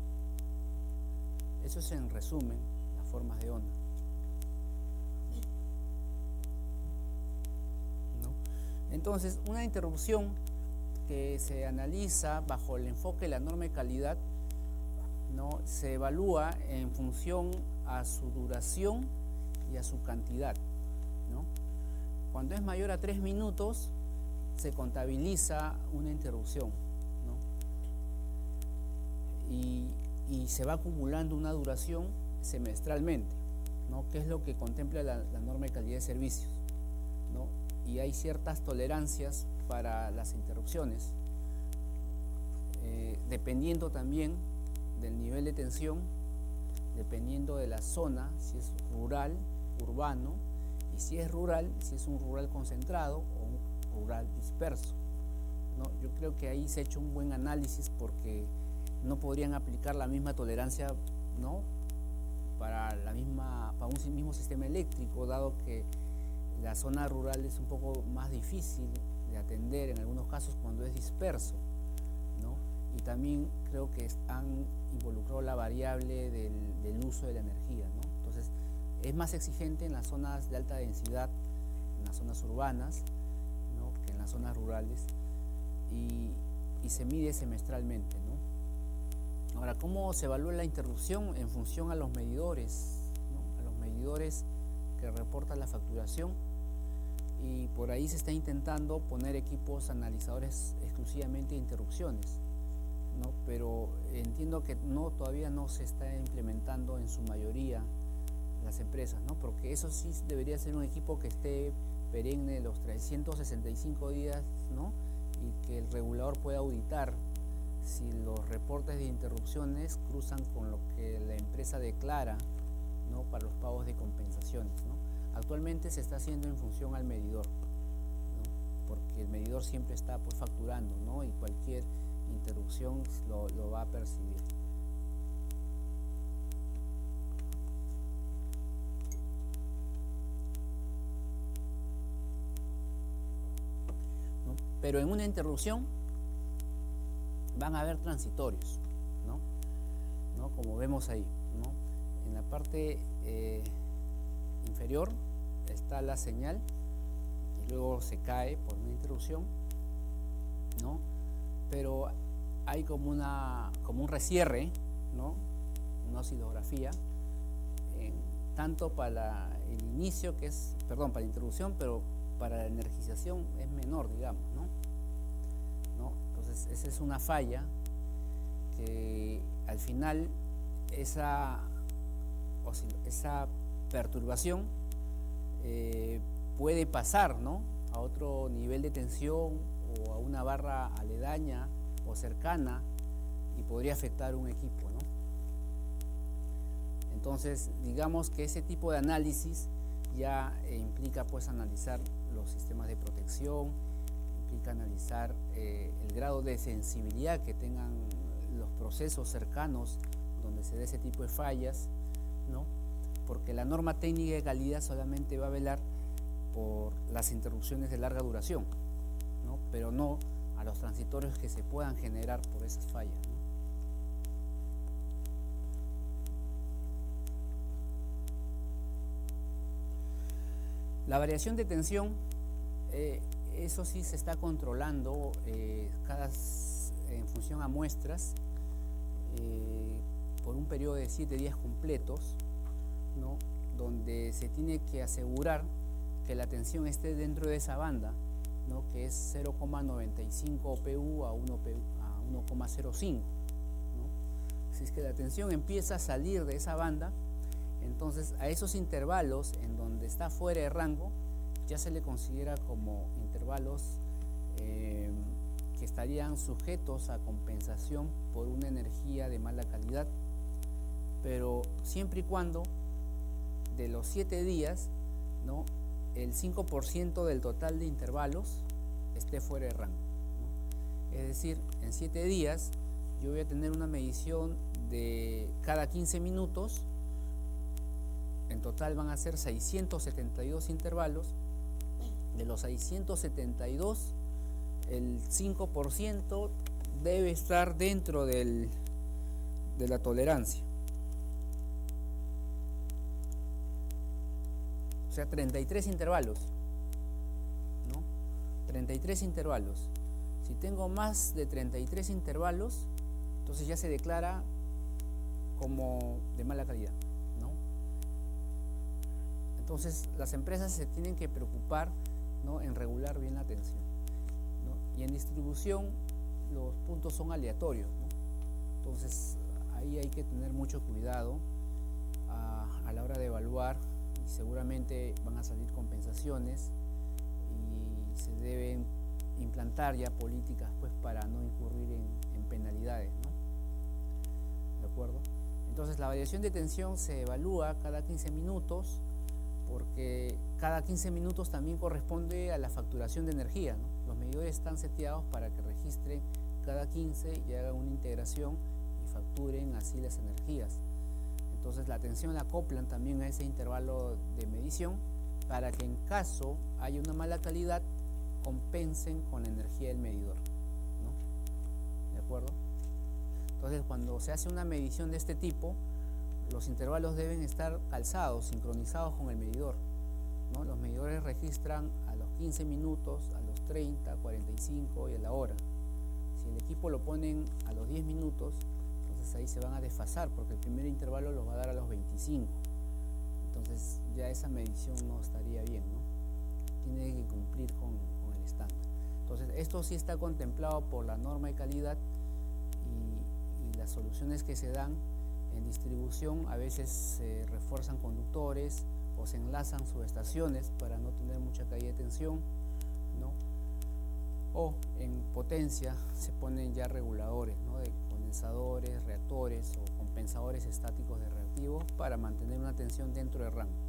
Speaker 1: Eso es en resumen las formas de onda, ¿no? Entonces, una interrupción que se analiza bajo el enfoque de la norma de calidad, ¿no?, se evalúa en función a su duración y a su cantidad, ¿no? Cuando es mayor a tres minutos, se contabiliza una interrupción, ¿no?, y, y se va acumulando una duración semestralmente, ¿no?, que es lo que contempla la, la norma de calidad de servicios, ¿no?, y hay ciertas tolerancias para las interrupciones. eh, dependiendo también del nivel de tensión, dependiendo de la zona, si es rural, urbano, y si es rural, si es un rural concentrado o un rural disperso, ¿no? Yo creo que ahí se ha hecho un buen análisis, porque no podrían aplicar la misma tolerancia, ¿no?, para, la misma, para un mismo sistema eléctrico, dado que la zona rural es un poco más difícil de atender en algunos casos cuando es disperso, ¿no? Y también creo que han involucrado la variable del, del uso de la energía, ¿no? Entonces, es más exigente en las zonas de alta densidad, en las zonas urbanas, ¿no?, que en las zonas rurales, y, y se mide semestralmente, ¿no? Ahora, ¿cómo se evalúa la interrupción? En función a los medidores, ¿no?, a los medidores que reportan la facturación, y por ahí se está intentando poner equipos analizadores exclusivamente de interrupciones, ¿no? Pero entiendo que no, todavía no se está implementando en su mayoría las empresas, ¿no? Porque eso sí debería ser un equipo que esté perenne los trescientos sesenta y cinco días, ¿no?, y que el regulador pueda auditar si los reportes de interrupciones cruzan con lo que la empresa declara, ¿no?, para los pagos de compensaciones, ¿no? Actualmente se está haciendo en función al medidor, ¿no?, porque el medidor siempre está, pues, facturando, ¿no?, y cualquier interrupción lo, lo va a percibir. ¿No? Pero en una interrupción van a haber transitorios, ¿no? ¿No? Como vemos ahí, ¿no? En la parte eh, inferior está la señal y luego se cae por una interrupción, ¿no? Pero hay como una como un rescierre, ¿no?, una oscilografía, eh, tanto para el inicio, que es, perdón, para la interrupción, pero para la energización es menor, digamos, ¿no? ¿No? Entonces, esa es una falla que al final esa, esa perturbación eh, puede pasar, ¿no?, a otro nivel de tensión o a una barra aledaña o cercana, y podría afectar un equipo, ¿no? Entonces, digamos que ese tipo de análisis ya eh, implica, pues, analizar los sistemas de protección, implica analizar eh, el grado de sensibilidad que tengan los procesos cercanos donde se dé ese tipo de fallas, ¿no? Porque la norma técnica de calidad solamente va a velar por las interrupciones de larga duración, ¿no?, pero no a los transitorios que se puedan generar por esas fallas, ¿no? La variación de tensión, eh, eso sí se está controlando eh, cada, en función a muestras, eh, por un periodo de siete días completos, ¿no?, donde se tiene que asegurar que la tensión esté dentro de esa banda, ¿no?, que es cero coma noventa y cinco P U a uno coma cero cinco, ¿no? Si es que la tensión empieza a salir de esa banda, entonces a esos intervalos en donde está fuera de rango ya se le considera como intervalos eh, que estarían sujetos a compensación por una energía de mala calidad, pero siempre y cuando de los siete días, ¿no?, el cinco por ciento del total de intervalos esté fuera de rango, ¿no? Es decir, en siete días yo voy a tener una medición de cada quince minutos, en total van a ser seiscientos setenta y dos intervalos. De los seiscientos setenta y dos, el cinco por ciento debe estar dentro del, de la tolerancia. O sea, treinta y tres intervalos, ¿no? treinta y tres intervalos. Si tengo más de treinta y tres intervalos, entonces ya se declara como de mala calidad, ¿no? Entonces, las empresas se tienen que preocupar, ¿no?, en regular bien la tensión, ¿no? Y en distribución los puntos son aleatorios, ¿no? Entonces, ahí hay que tener mucho cuidado a, a la hora de evaluar. Seguramente van a salir compensaciones y se deben implantar ya políticas pues para no incurrir en, en penalidades, ¿no? ¿De acuerdo? Entonces la variación de tensión se evalúa cada quince minutos, porque cada quince minutos también corresponde a la facturación de energía, ¿no? Los medidores están seteados para que registren cada quince y hagan una integración y facturen así las energías. Entonces la tensión la acoplan también a ese intervalo de medición para que en caso haya una mala calidad compensen con la energía del medidor, ¿no? ¿De acuerdo? Entonces cuando se hace una medición de este tipo, los intervalos deben estar calzados, sincronizados con el medidor, ¿no? Los medidores registran a los quince minutos, a los treinta, cuarenta y cinco y a la hora. Si el equipo lo ponen a los diez minutos, entonces ahí se van a desfasar porque el primer intervalo los va a dar a los veinticinco. Entonces ya esa medición no estaría bien, ¿no? Tiene que cumplir con, con el estándar. Entonces esto sí está contemplado por la norma de calidad y, y las soluciones que se dan en distribución a veces se refuerzan conductores o se enlazan subestaciones para no tener mucha caída de tensión, ¿no? O en potencia se ponen ya reguladores, ¿no? De condensadores, reactores o compensadores estáticos de reactivos para mantener una tensión dentro del rango.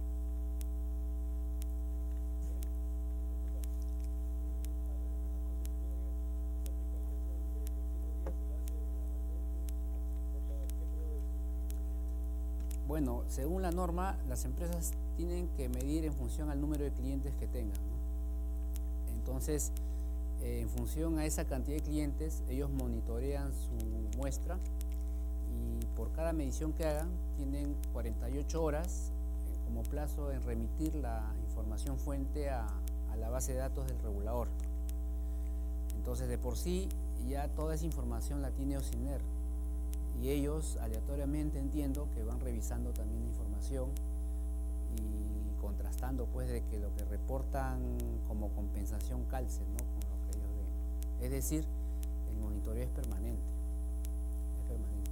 Speaker 1: Bueno, según la norma, las empresas tienen que medir en función al número de clientes que tengan, ¿no? Entonces, eh, en función a esa cantidad de clientes, ellos monitorean su muestra y por cada medición que hagan, tienen cuarenta y ocho horas eh, como plazo en remitir la información fuente a, a la base de datos del regulador. Entonces, de por sí, ya toda esa información la tiene OSINER. Y ellos aleatoriamente, entiendo, que van revisando también la información y contrastando pues de que lo que reportan como compensación calce, ¿no? Con lo que ellos ven. Es decir, el monitoreo es permanente, es permanente.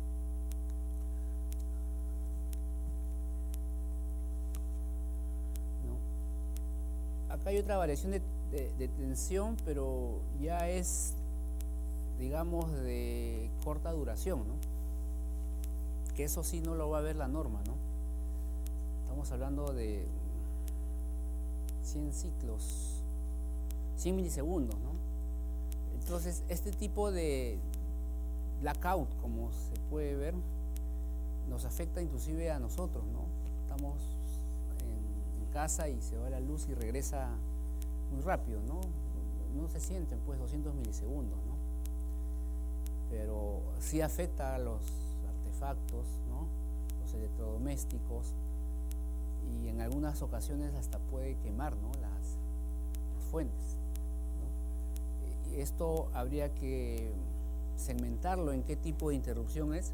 Speaker 1: ¿No? Acá hay otra variación de, de, de tensión, pero ya es, digamos, de corta duración, ¿no? Que eso sí no lo va a ver la norma, ¿no? Estamos hablando de cien ciclos, cien milisegundos, ¿no? Entonces, este tipo de blackout, como se puede ver, nos afecta inclusive a nosotros, ¿no? Estamos en, en casa y se va la luz y regresa muy rápido, ¿no? No se sienten pues doscientos milisegundos, ¿no? Pero sí afecta a los artefactos, ¿no? Los electrodomésticos, y en algunas ocasiones hasta puede quemar, ¿no? las, las fuentes, ¿no? Y esto habría que segmentarlo en qué tipo de interrupción es,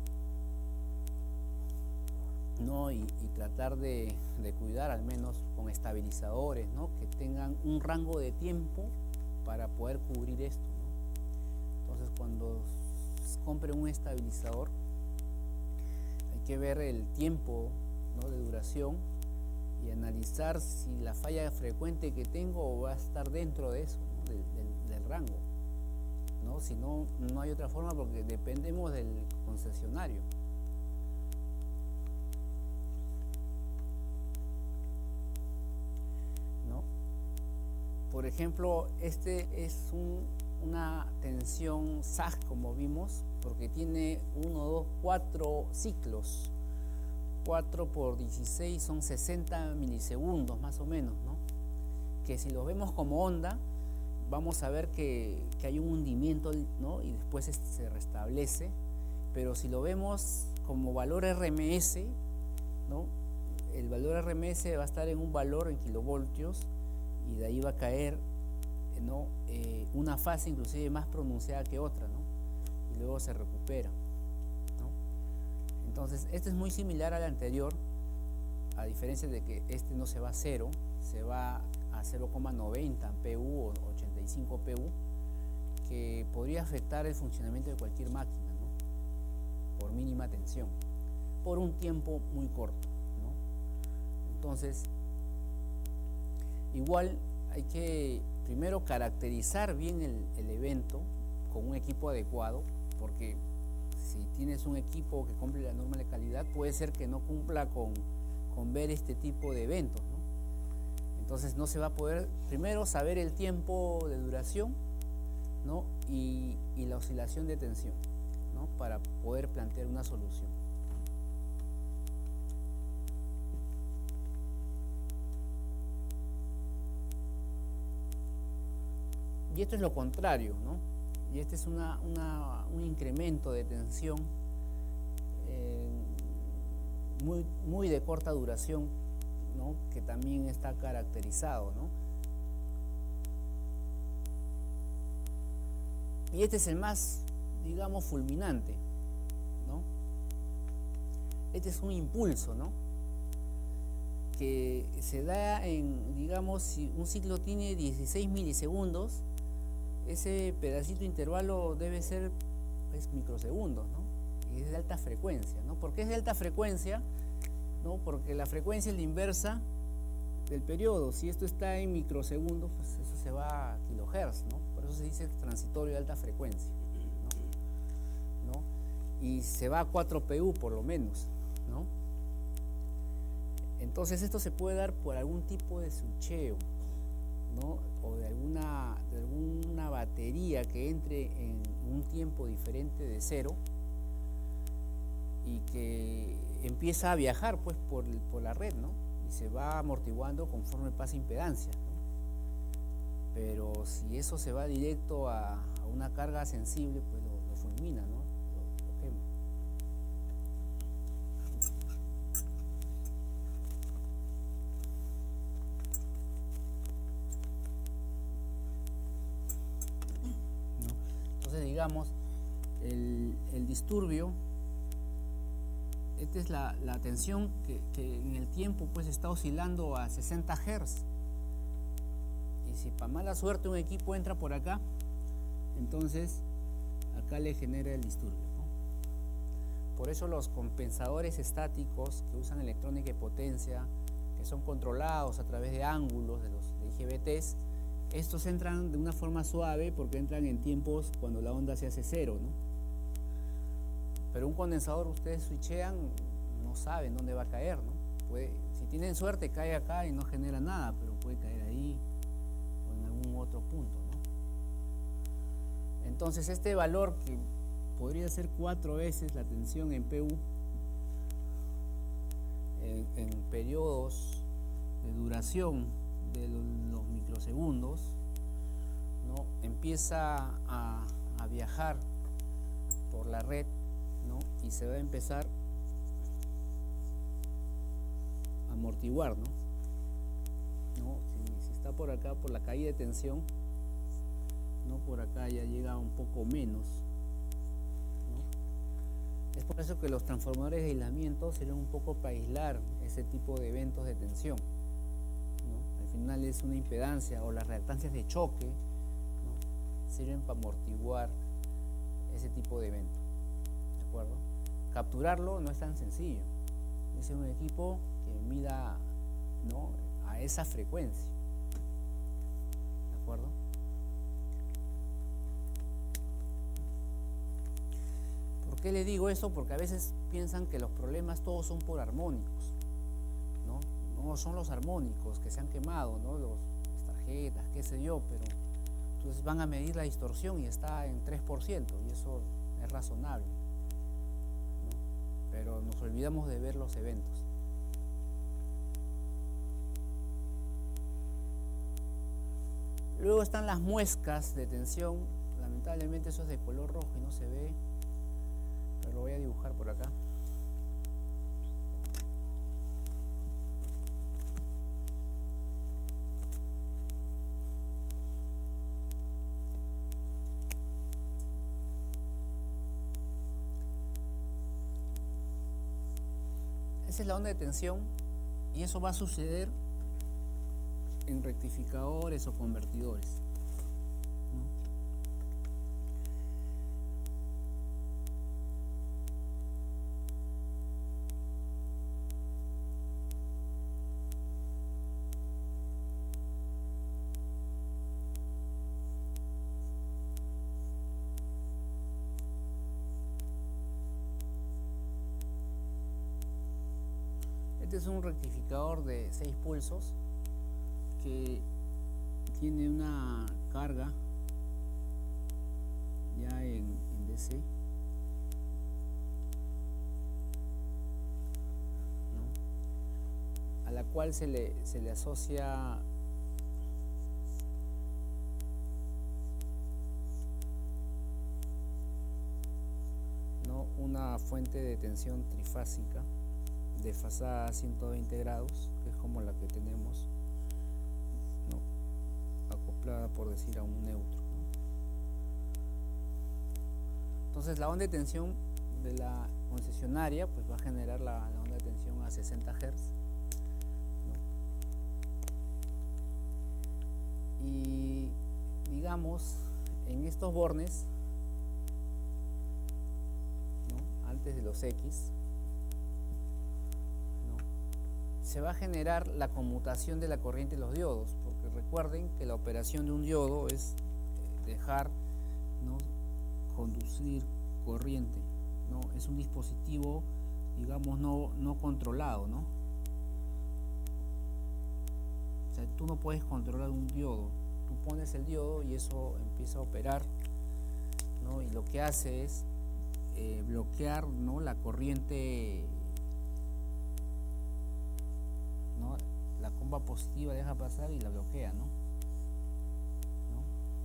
Speaker 1: ¿no? y, y tratar de, de cuidar al menos con estabilizadores, ¿no? Que tengan un rango de tiempo para poder cubrir esto, ¿no? Entonces cuando compre un estabilizador hay que ver el tiempo, ¿no? de duración y analizar si la falla frecuente que tengo va a estar dentro de eso, ¿no? del, del, del rango, ¿no? Si no, no hay otra forma porque dependemos del concesionario. ¿No? Por ejemplo, este es un una tensión S A G, como vimos, porque tiene uno, dos, cuatro ciclos. cuatro por dieciséis son sesenta milisegundos más o menos, ¿no? Que si lo vemos como onda, vamos a ver que, que hay un hundimiento, ¿no? Y después se restablece. Pero si lo vemos como valor R M S, ¿no? El valor R M S va a estar en un valor en kilovoltios y de ahí va a caer, ¿no? Eh, una fase inclusive más pronunciada que otra, ¿no? Y luego se recupera, ¿no? Entonces este es muy similar al anterior, a diferencia de que este no se va a cero, se va a cero coma noventa P U o ochenta y cinco P U, que podría afectar el funcionamiento de cualquier máquina, ¿no? Por mínima tensión, por un tiempo muy corto, ¿no? Entonces igual hay que primero caracterizar bien el, el evento con un equipo adecuado, porque si tienes un equipo que cumple la norma de calidad, puede ser que no cumpla con, con ver este tipo de eventos, ¿no? Entonces no se va a poder, primero, saber el tiempo de duración, ¿no? y, y la oscilación de tensión, ¿no? Para poder plantear una solución. Y esto es lo contrario, ¿no? Y este es una, una, un incremento de tensión eh, muy, muy de corta duración, ¿no? Que también está caracterizado, ¿no? Y este es el más, digamos, fulminante, ¿no? Este es un impulso, ¿no? Que se da en, digamos, si un ciclo tiene dieciséis milisegundos, ese pedacito de intervalo debe ser pues, microsegundos, ¿no? Y es de alta frecuencia, ¿no? ¿Por qué es de alta frecuencia? ¿No? Porque la frecuencia es la inversa del periodo. Si esto está en microsegundos, pues eso se va a kilohertz, ¿no? Por eso se dice transitorio de alta frecuencia, ¿no? ¿No? Y se va a cuatro P U por lo menos, ¿no? Entonces esto se puede dar por algún tipo de switcheo, ¿no? O de alguna, de alguna batería que entre en un tiempo diferente de cero y que empieza a viajar pues por, por la red, ¿no? Y se va amortiguando conforme pasa impedancia, ¿no? Pero si eso se va directo a, a una carga sensible, pues lo, lo fulmina, ¿no? Lo, lo quema. Digamos, el, el disturbio, esta es la, la tensión que, que en el tiempo pues está oscilando a sesenta hertz, y si para mala suerte un equipo entra por acá, entonces acá le genera el disturbio, ¿no? Por eso los compensadores estáticos que usan electrónica y potencia, que son controlados a través de ángulos de los de I G B Ts, estos entran de una forma suave porque entran en tiempos cuando la onda se hace cero, ¿no? Pero un condensador ustedes switchean, no saben dónde va a caer, ¿no? Puede, si tienen suerte cae acá y no genera nada, pero puede caer ahí o en algún otro punto, ¿no? Entonces este valor que podría ser cuatro veces la tensión en P U en, en periodos de duración de los, los microsegundos, ¿no? Empieza a, a viajar por la red, ¿no? Y se va a empezar a amortiguar, ¿no? ¿No? Si, si está por acá por la caída de tensión, ¿no? Por acá ya llega un poco menos, ¿no? Es por eso que los transformadores de aislamiento sirven un poco para aislar ese tipo de eventos de tensión, ¿no? Al final es una impedancia, o las reactancias de choque, ¿no? Sirven para amortiguar ese tipo de evento, ¿de acuerdo? Capturarlo no es tan sencillo, es un equipo que mida, ¿no? A esa frecuencia, ¿de acuerdo? ¿Por qué le digo eso? Porque a veces piensan que los problemas todos son por armónicos, ¿no? No son los armónicos que se han quemado, ¿no? Los, las tarjetas, qué sé yo, pero entonces van a medir la distorsión y está en tres por ciento y eso es razonable, ¿no? Pero nos olvidamos de ver los eventos. Luego están las muescas de tensión. Lamentablemente eso es de color rojo y no se ve, pero lo voy a dibujar por acá. Esa es la onda de tensión y eso va a suceder en rectificadores o convertidores, ¿no? Este es un rectificador de seis pulsos que tiene una carga ya en, en D C, ¿no? A la cual se le, se le asocia ¿no? una fuente de tensión trifásica desfasada a ciento veinte grados, que es como la que tenemos, ¿no? acoplada, por decir, a un neutro, ¿no? Entonces la onda de tensión de la concesionaria pues va a generar la, la onda de tensión a sesenta hertz, ¿no? Y digamos, en estos bornes, ¿no? antes de los X, se va a generar la conmutación de la corriente de los diodos, porque recuerden que la operación de un diodo es dejar, ¿no? conducir corriente, ¿no? es un dispositivo, digamos, no, no controlado, ¿no? O sea, tú no puedes controlar un diodo, tú pones el diodo y eso empieza a operar, ¿no? y lo que hace es eh, bloquear, ¿no? la corriente, ¿no? la comba positiva deja pasar y la bloquea, ¿no? ¿no?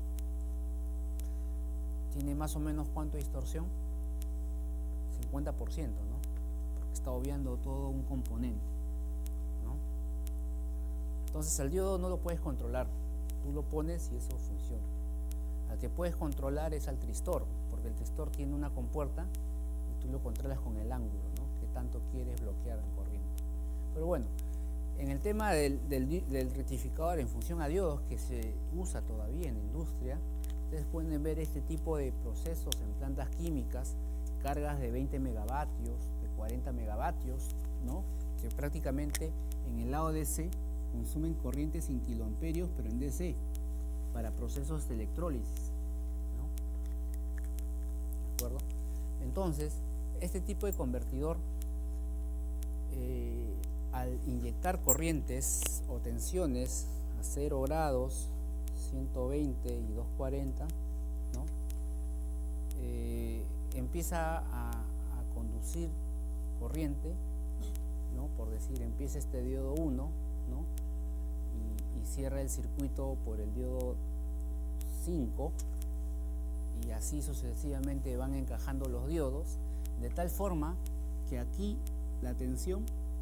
Speaker 1: Tiene más o menos ¿cuánto de distorsión? cincuenta por ciento, ¿no? Porque está obviando todo un componente, ¿no? Entonces el diodo no lo puedes controlar, tú lo pones y eso funciona. Al que puedes controlar es al tristor, porque el tristor tiene una compuerta y tú lo controlas con el ángulo, ¿no? que tanto quieres bloquear en corriente. Pero bueno, en el tema del, del, del rectificador en función a diodos, que se usa todavía en la industria, ustedes pueden ver este tipo de procesos en plantas químicas, cargas de veinte megavatios, de cuarenta megavatios, ¿no? que prácticamente en el lado D C consumen corrientes en kiloamperios, pero en D C, para procesos de electrólisis, ¿no? ¿De acuerdo? Entonces, este tipo de convertidor, eh, al inyectar corrientes o tensiones a cero grados, ciento veinte y doscientos cuarenta, ¿no? eh, empieza a, a conducir corriente, ¿no? por decir, empieza este diodo uno, ¿no? y, y cierra el circuito por el diodo cinco, y así sucesivamente van encajando los diodos, de tal forma que aquí la tensión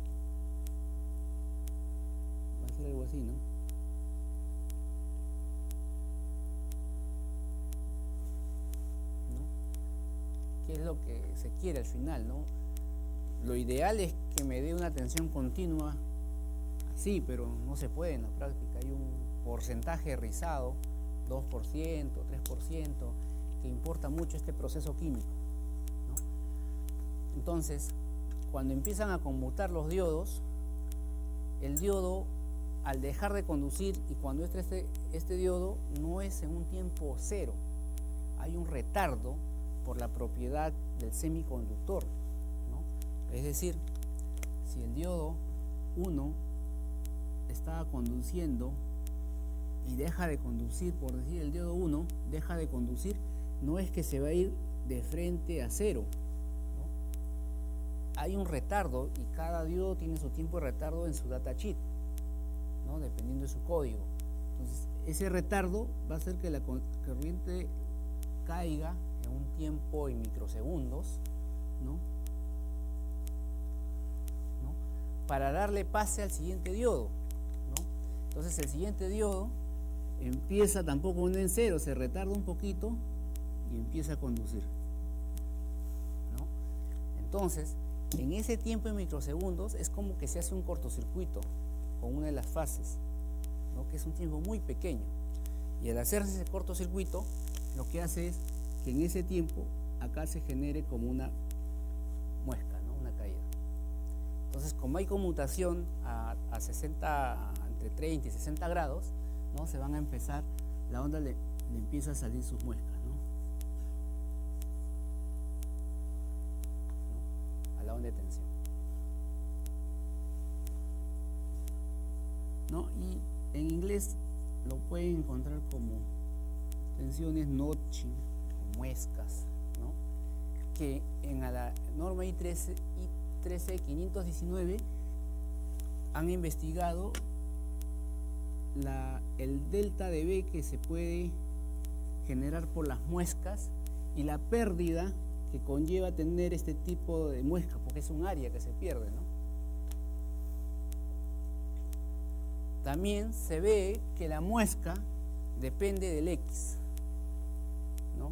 Speaker 1: va a ser algo así, ¿no? ¿Qué es lo que se quiere al final, no? Lo ideal es que me dé una tensión continua así, pero no se puede en la práctica. Hay un porcentaje rizado, dos por ciento, tres por ciento, que importa mucho este proceso químico, ¿no? Entonces, cuando empiezan a conmutar los diodos, el diodo, al dejar de conducir, y cuando este, este, este diodo no es en un tiempo cero, hay un retardo por la propiedad del semiconductor, ¿no? Es decir, si el diodo uno estaba conduciendo y deja de conducir, por decir, el diodo uno deja de conducir, no es que se va a ir de frente a cero, ¿no? Hay un retardo y cada diodo tiene su tiempo de retardo en su datasheet, ¿no? dependiendo de su código. Entonces, ese retardo va a hacer que la corriente caiga en un tiempo en microsegundos, ¿no? ¿no? para darle pase al siguiente diodo, ¿no? Entonces el siguiente diodo empieza tampoco no en cero, se retarda un poquito y empieza a conducir, ¿no? Entonces, en ese tiempo en microsegundos es como que se hace un cortocircuito con una de las fases, ¿no? que es un tiempo muy pequeño, y al hacerse ese cortocircuito, lo que hace es que en ese tiempo acá se genere como una muesca, ¿no? una caída. Entonces, como hay conmutación a, a sesenta, entre treinta y sesenta grados, ¿no? se van a empezar, la onda le, le empieza a salir sus muescas, ¿no? ¿no? a la onda de tensión.
Speaker 2: ¿no? Y en inglés lo pueden encontrar como tensiones notching o muescas, ¿no? Que en la norma I trece quinientos diecinueve han investigado la, el delta de B que se puede generar por las muescas y la pérdida que conlleva tener este tipo de muesca, porque es un área que se pierde, ¿no? También se ve que la muesca depende del X, ¿no?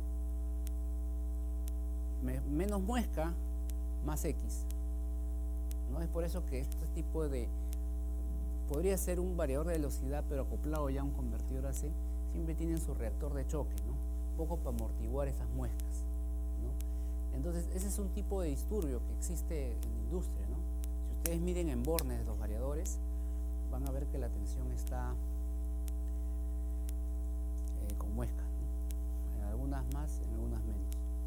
Speaker 2: Menos muesca, más X, ¿no? Es por eso que este tipo de... podría ser un variador de velocidad, pero acoplado ya a un convertidor A C, siempre tienen su reactor de choque, ¿no? Un poco para amortiguar esas muescas, ¿no? Entonces, ese es un tipo de disturbio que existe en la industria, ¿no? Si ustedes miden en bornes de los variadores, van a ver que la tensión está eh, con muesca, ¿no? En algunas más, en algunas menos.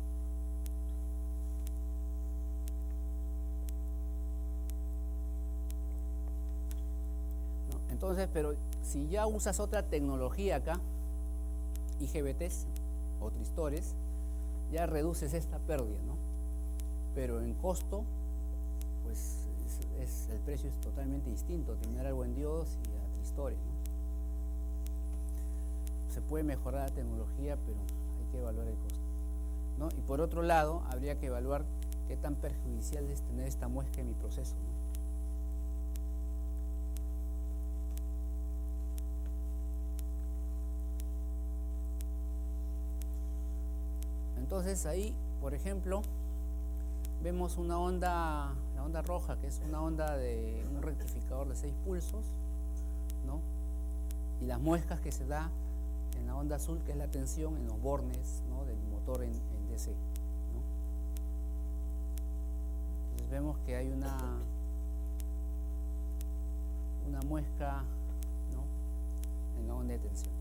Speaker 2: ¿No? Entonces, pero si ya usas otra tecnología acá, I G B Ts o tristores, ya reduces esta pérdida, ¿no? Pero en costo, pues es, es, el precio es totalmente distinto, tener algo en diodos y a tristores, ¿no? Se puede mejorar la tecnología, pero hay que evaluar el costo, ¿no? Y por otro lado, habría que evaluar qué tan perjudicial es tener esta muesca en mi proceso, ¿no? Entonces ahí, por ejemplo, vemos una onda, la onda roja, que es una onda de un rectificador de seis pulsos, ¿no? Y las muescas que se da en la onda azul, que es la tensión en los bornes, ¿no? Del motor en, en D C, ¿no? Entonces vemos que hay una, una muesca, ¿no? En la onda de tensión.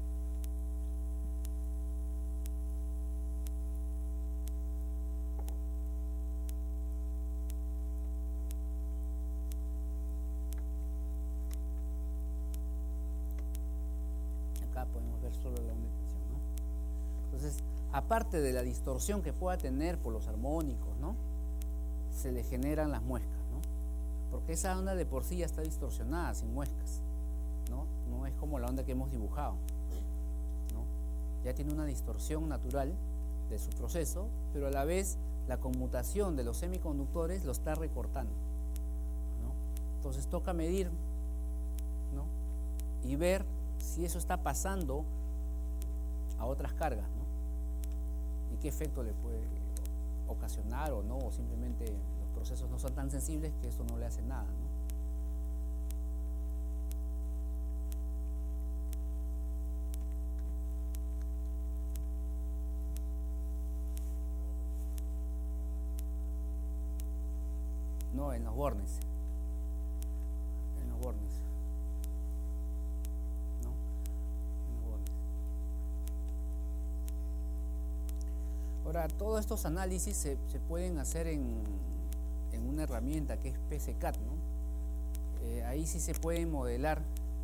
Speaker 2: Podemos ver solo la onda de tensión, ¿no? Entonces, aparte de la distorsión que pueda tener por los armónicos, ¿no? Se le generan las muescas, ¿no? Porque esa onda de por sí ya está distorsionada, sin muescas, ¿no? No es como la onda que hemos dibujado, ¿no? Ya tiene una distorsión natural de su proceso, pero a la vez la conmutación de los semiconductores lo está recortando, ¿no? Entonces toca medir, ¿no? Y ver si eso está pasando a otras cargas, ¿no? Y qué efecto le puede ocasionar o no, o simplemente los procesos no son tan sensibles que eso no le hace nada, ¿no? No, en los bornes. En los bornes. Ahora, todos estos análisis se, se pueden hacer en, en una herramienta que es P C C A D, ¿no? Eh, ahí sí se puede modelar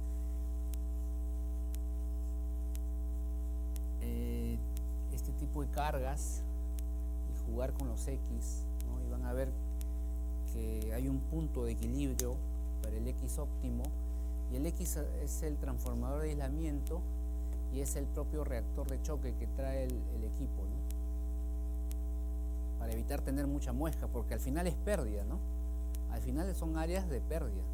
Speaker 2: eh, este tipo de cargas y jugar con los X, ¿no? Y van a ver que hay un punto de equilibrio para el X óptimo, y el X es el transformador de aislamiento y es el propio reactor de choque que trae el, el equipo, ¿no? Para evitar tener mucha muesca, porque al final es pérdida, ¿no? Al final son áreas de pérdida.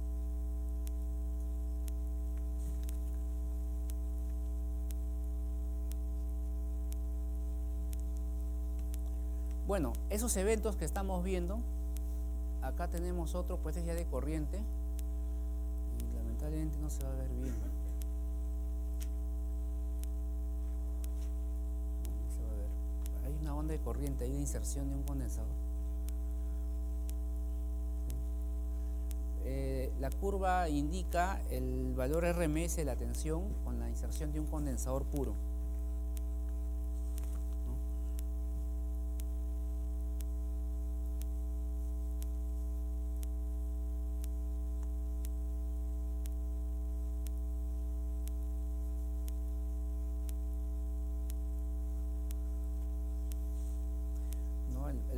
Speaker 2: Bueno, esos eventos que estamos viendo, acá tenemos otro, pues es ya de corriente, y lamentablemente no se va a ver bien. Hay una onda de corriente ahí de inserción de un condensador. Eh, la curva indica el valor R M S de la tensión con la inserción de un condensador puro, ¿no?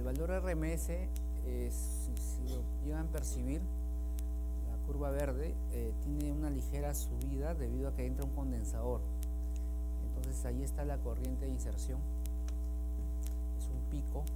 Speaker 1: valor R M S, es, si, si lo llegan a percibir, la curva verde eh, tiene una ligera subida debido a que entra un condensador. Entonces ahí está la corriente de inserción, es un pico,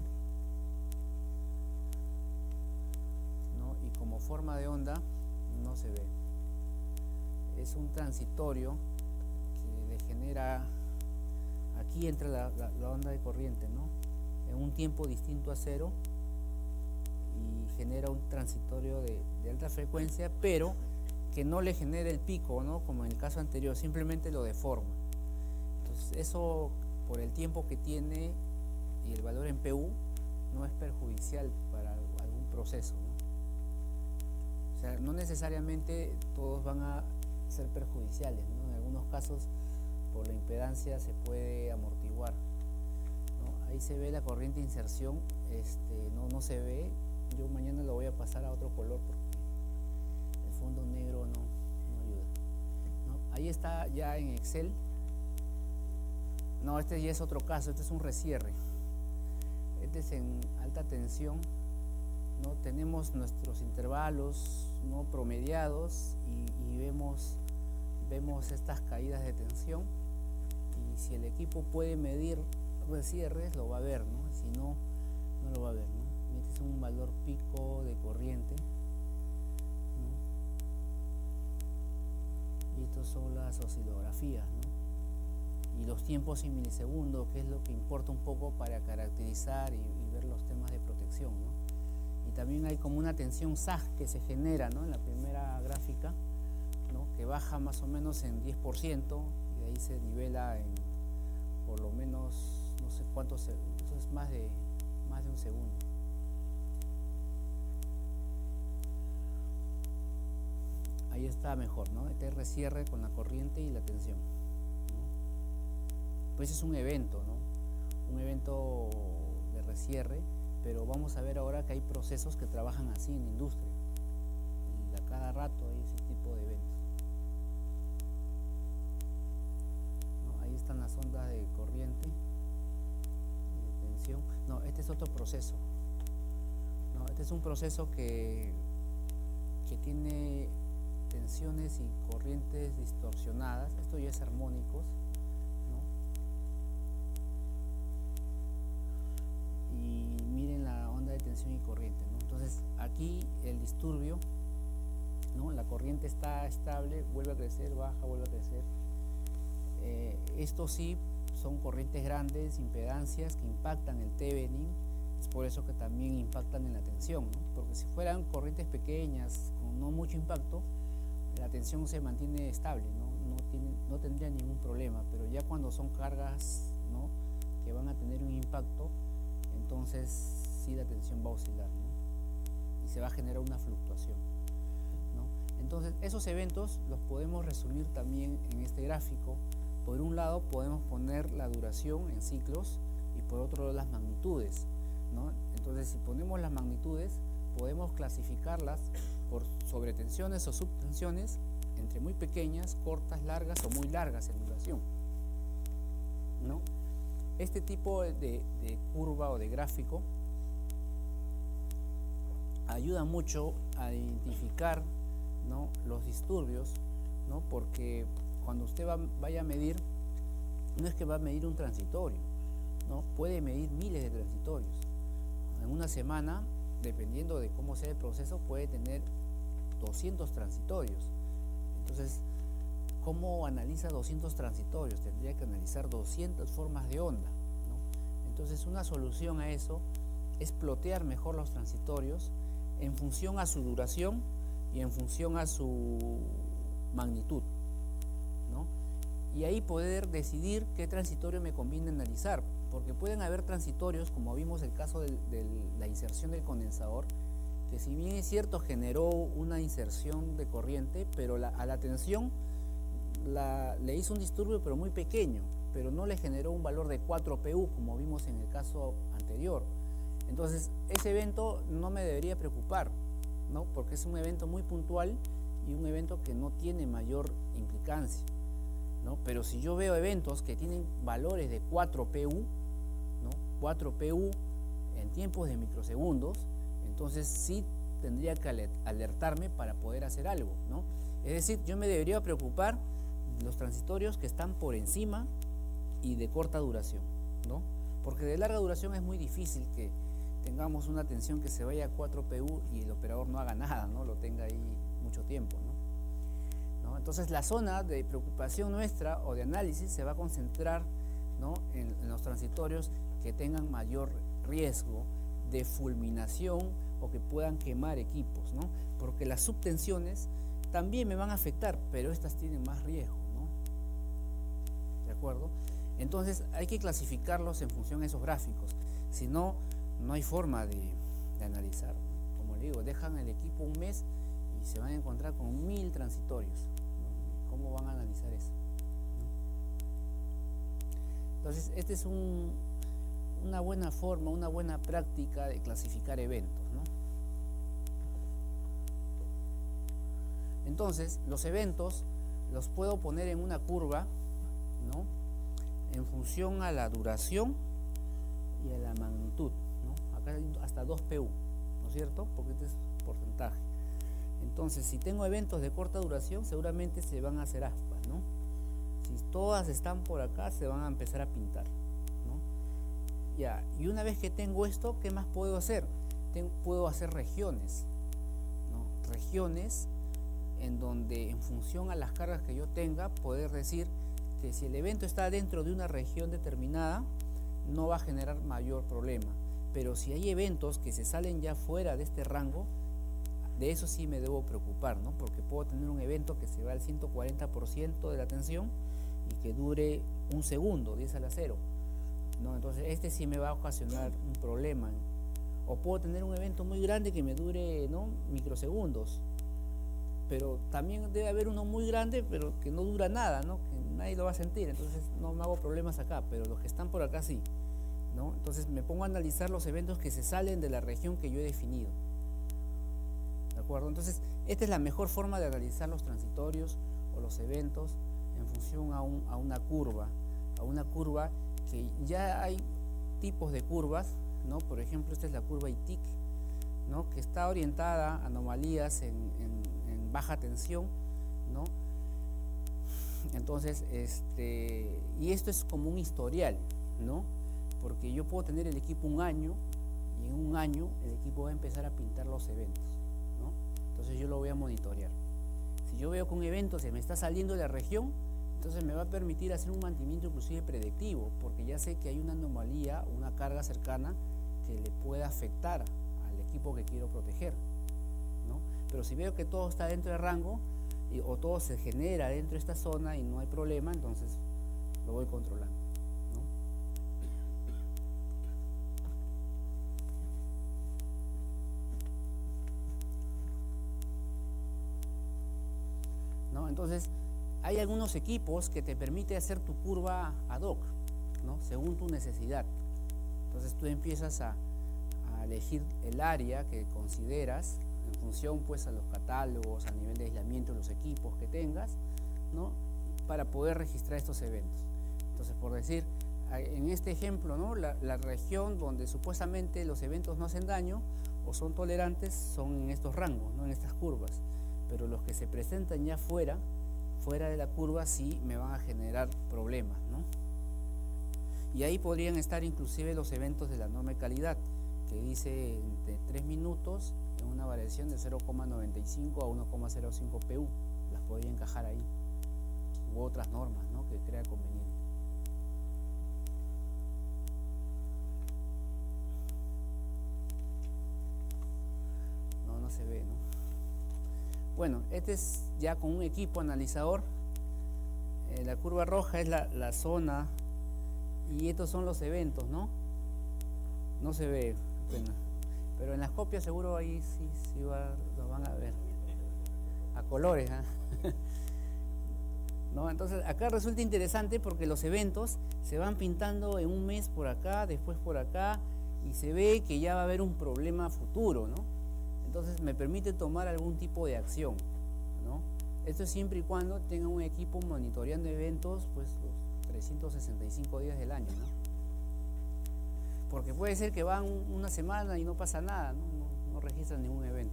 Speaker 1: ¿no? Y como forma de onda no se ve. Es un transitorio que le genera, aquí entra la, la, la onda de corriente, ¿no? En un tiempo distinto a cero, y genera un transitorio de, de alta frecuencia, pero que no le genera el pico, ¿no? Como en el caso anterior, simplemente lo deforma. Entonces eso, por el tiempo que tiene y el valor en P U, no es perjudicial para algún proceso, ¿no? O sea, no necesariamente todos van a ser perjudiciales, ¿no? En algunos casos, por la impedancia se puede amortiguar, ¿no? Ahí se ve la corriente de inserción, este, no, no se ve. Yo mañana lo voy a pasar a otro color porque el fondo negro no, no ayuda, ¿no? Ahí está ya en Excel. No, este ya es otro caso, este es un rescierre. Este es en alta tensión, ¿no? Tenemos nuestros intervalos, ¿no?, promediados, y, y vemos, vemos estas caídas de tensión, y si el equipo puede medir rescierres lo va a ver, ¿no? Si no, no lo va a ver, ¿no? Este es un valor pico de corriente, ¿no? Y estos son las oscilografías, ¿no? Y los tiempos en milisegundos, que es lo que importa un poco para caracterizar y, y ver los temas de protección, ¿no? Y también hay como una tensión S A G que se genera, ¿no?, en la primera gráfica, ¿no?, que baja más o menos en diez por ciento, y de ahí se nivela en por lo menos no sé cuántos, eso es más de, más de un segundo. Ahí está mejor, ¿no? Este rescierre con la corriente y la tensión, ¿no? Pues es un evento, ¿no? Un evento de rescierre, pero vamos a ver ahora que hay procesos que trabajan así en la industria, y a cada rato hay ese tipo de eventos, ¿no? Ahí están las ondas de corriente y de tensión. No, este es otro proceso, ¿no? Este es un proceso que, que tiene tensiones y corrientes distorsionadas. Esto ya es armónicos, ¿no? Y miren la onda de tensión y corriente, ¿no? Entonces aquí el disturbio, ¿no? La corriente está estable, vuelve a crecer, baja, vuelve a crecer. Eh, esto sí son corrientes grandes, impedancias que impactan el Thevenin. Es por eso que también impactan en la tensión, ¿no? Porque si fueran corrientes pequeñas con no mucho impacto, la tensión se mantiene estable, ¿no? No, tiene, no tendría ningún problema, pero ya cuando son cargas, ¿no?, que van a tener un impacto, entonces sí la tensión va a oscilar, ¿no?, y se va a generar una fluctuación, ¿no? Entonces esos eventos los podemos resumir también en este gráfico. Por un lado podemos poner la duración en ciclos y por otro lado las magnitudes, ¿no? Entonces si ponemos las magnitudes podemos clasificarlas por sobretensiones o subtensiones, entre muy pequeñas, cortas, largas o muy largas en duración, ¿no? Este tipo de, de curva o de gráfico ayuda mucho a identificar, ¿no?, los disturbios, ¿no?, porque cuando usted va, vaya a medir, no es que va a medir un transitorio, ¿no?, puede medir miles de transitorios. En una semana, dependiendo de cómo sea el proceso, puede tener doscientos transitorios. Entonces, ¿cómo analiza doscientos transitorios? Tendría que analizar doscientas formas de onda, ¿no? Entonces, una solución a eso es plotear mejor los transitorios en función a su duración y en función a su magnitud, ¿no? Y ahí poder decidir qué transitorio me conviene analizar, porque pueden haber transitorios, como vimos el caso de la inserción del condensador, que si bien es cierto generó una inserción de corriente, pero la, a la tensión la, le hizo un disturbio pero muy pequeño, pero no le generó un valor de cuatro P U como vimos en el caso anterior. Entonces ese evento no me debería preocupar, ¿no?, porque es un evento muy puntual y un evento que no tiene mayor implicancia, ¿no? Pero si yo veo eventos que tienen valores de cuatro P U, ¿no?, cuatro P U en tiempos de microsegundos, entonces sí tendría que alertarme para poder hacer algo, ¿no? Es decir, yo me debería preocupar de los transitorios que están por encima y de corta duración, ¿no? Porque de larga duración es muy difícil que tengamos una tensión que se vaya a cuatro P U y el operador no haga nada, ¿no? Lo tenga ahí mucho tiempo, ¿no? ¿No? Entonces la zona de preocupación nuestra o de análisis se va a concentrar, ¿no? en, en los transitorios que tengan mayor riesgo de fulminación o que puedan quemar equipos, ¿no? Porque las subtensiones también me van a afectar, pero estas tienen más riesgo, ¿no? ¿De acuerdo? Entonces hay que clasificarlos en función de esos gráficos, si no, no hay forma de, de analizar, ¿no? Como le digo, dejan el equipo un mes y se van a encontrar con mil transitorios, ¿no? ¿Cómo van a analizar eso? ¿No? Entonces, esta es un, una buena forma, una buena práctica de clasificar eventos, ¿no? Entonces, los eventos los puedo poner en una curva, ¿no? En función a la duración y a la magnitud, ¿no? Acá hay hasta dos P U, ¿no es cierto? Porque este es porcentaje. Entonces, si tengo eventos de corta duración, seguramente se van a hacer aspas, ¿no? Si todas están por acá, se van a empezar a pintar, ¿no? Ya, y una vez que tengo esto, ¿qué más puedo hacer? Tengo, puedo hacer regiones, ¿no? Regiones en donde, en función a las cargas que yo tenga, poder decir que si el evento está dentro de una región determinada, no va a generar mayor problema. Pero si hay eventos que se salen ya fuera de este rango, de eso sí me debo preocupar, ¿no? Porque puedo tener un evento que se va al ciento cuarenta por ciento de la tensión y que dure un segundo, diez a la cero, ¿no? Entonces este sí me va a ocasionar un problema. O puedo tener un evento muy grande que me dure, ¿no? microsegundos. Pero también debe haber uno muy grande, pero que no dura nada, ¿no? Que nadie lo va a sentir, entonces no me hago problemas acá, pero los que están por acá sí, ¿no? Entonces me pongo a analizar los eventos que se salen de la región que yo he definido, ¿de acuerdo? Entonces, esta es la mejor forma de analizar los transitorios o los eventos en función a, un, a una curva, a una curva que ya hay tipos de curvas, ¿no? Por ejemplo, esta es la curva I T I C, ¿no? Que está orientada a anomalías en, en baja tensión, ¿no? Entonces, este, y esto es como un historial, ¿no? Porque yo puedo tener el equipo un año y en un año el equipo va a empezar a pintar los eventos, ¿no? Entonces yo lo voy a monitorear. Si yo veo que un evento se me está saliendo de la región, entonces me va a permitir hacer un mantenimiento inclusive predictivo, porque ya sé que hay una anomalía, una carga cercana que le pueda afectar al equipo que quiero proteger, ¿no? Pero si veo que todo está dentro de rango y, o todo se genera dentro de esta zona y no hay problema, entonces lo voy controlando, ¿no? ¿No? Entonces hay algunos equipos que te permite hacer tu curva ad hoc, ¿no? Según tu necesidad. Entonces tú empiezas a, a elegir el área que consideras en función pues a los catálogos, a nivel de aislamiento de los equipos que tengas, ¿no? Para poder registrar estos eventos. Entonces, por decir, en este ejemplo, ¿no? La, la región donde supuestamente los eventos no hacen daño o son tolerantes son en estos rangos, ¿no? En estas curvas, pero los que se presentan ya fuera, fuera de la curva sí me van a generar problemas, ¿no? Y ahí podrían estar inclusive los eventos de la norma de calidad, que dice de tres minutos en una variación de cero coma noventa y cinco a uno coma cero cinco P U, las podría encajar ahí, u otras normas, ¿no? Que crea conveniente. No, no se ve, ¿no? Bueno, este es ya con un equipo analizador. Eh, la curva roja es la, la zona y estos son los eventos, ¿no? No se ve, pena. Pero en las copias seguro ahí sí, sí va, lo van a ver. A colores, ¿eh? ¿No? Entonces acá resulta interesante porque los eventos se van pintando en un mes por acá, después por acá, y se ve que ya va a haber un problema futuro, ¿no? Entonces me permite tomar algún tipo de acción, ¿no? Esto es siempre y cuando tenga un equipo monitoreando eventos pues los trescientos sesenta y cinco días del año, ¿no? porque puede ser que van una semana y no pasa nada, no, no, no registran ningún evento.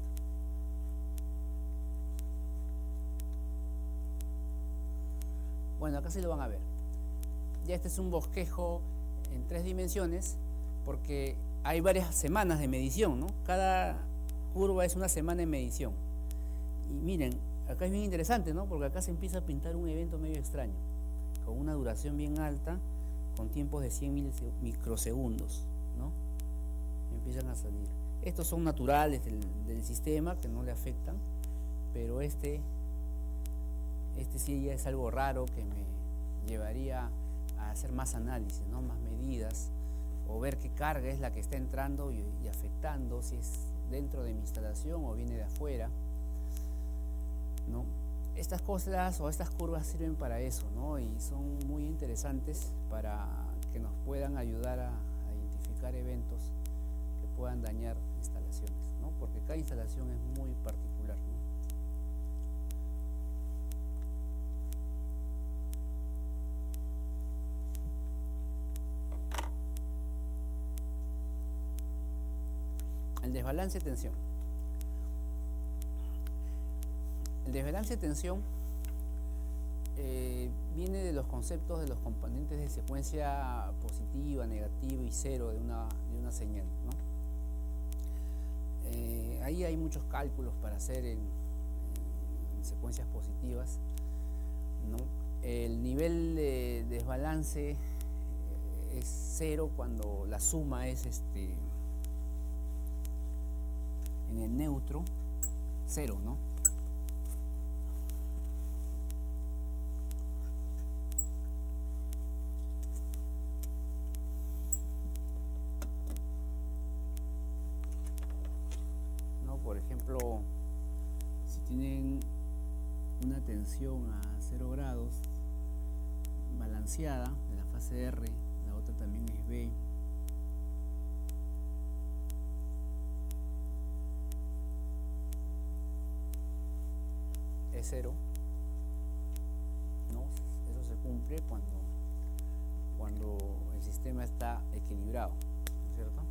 Speaker 1: Bueno, acá sí lo van a ver. Ya este es un bosquejo en tres dimensiones, porque hay varias semanas de medición, ¿no? Cada curva es una semana de medición. Y miren, acá es bien interesante, ¿no? Porque acá se empieza a pintar un evento medio extraño, con una duración bien alta, con tiempos de cien microsegundos, ¿no? Empiezan a salir. Estos son naturales del, del sistema, que no le afectan, pero este, este sí ya es algo raro que me llevaría a hacer más análisis, ¿no? Más medidas, o ver qué carga es la que está entrando y, y afectando, si es dentro de mi instalación o viene de afuera, ¿no? Estas cosas o estas curvas sirven para eso, ¿no? Y son muy interesantes para que nos puedan ayudar a, a identificar eventos que puedan dañar instalaciones, ¿no? Porque cada instalación es muy particular, ¿no? El desbalance de tensión. El desbalance de tensión eh, viene de los conceptos de los componentes de secuencia positiva, negativa y cero de una, de una señal, ¿no? Eh, ahí hay muchos cálculos para hacer en, en secuencias positivas, ¿no? El nivel de desbalance eh, es cero cuando la suma es este en el neutro, cero, ¿no? ¿No? Por ejemplo, si tienen una tensión a cero grados balanceada de la fase R, la otra también es B, es cero, ¿no? Eso se cumple cuando, cuando el sistema está equilibrado, ¿no es cierto?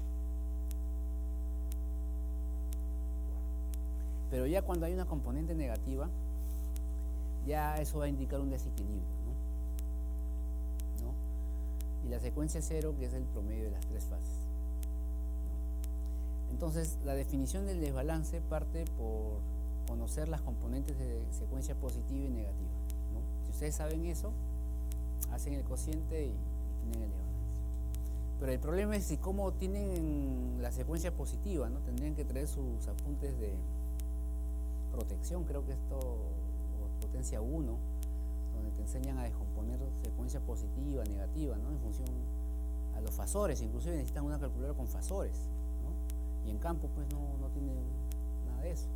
Speaker 1: Pero ya cuando hay una componente negativa, ya eso va a indicar un desequilibrio, ¿no? ¿No? Y la secuencia cero, que es el promedio de las tres fases, ¿no? Entonces, la definición del desbalance parte por conocer las componentes de secuencia positiva y negativa, ¿no? Si ustedes saben eso, hacen el cociente y, y tienen el desbalance. Pero el problema es si cómo tienen la secuencia positiva, ¿no? Tendrían que traer sus apuntes de protección, creo que esto, o potencia uno, donde te enseñan a descomponer secuencia positiva, negativa, ¿no? En función a los fasores, inclusive necesitan una calculadora con fasores, ¿no? Y en campo pues no, no tiene nada de eso.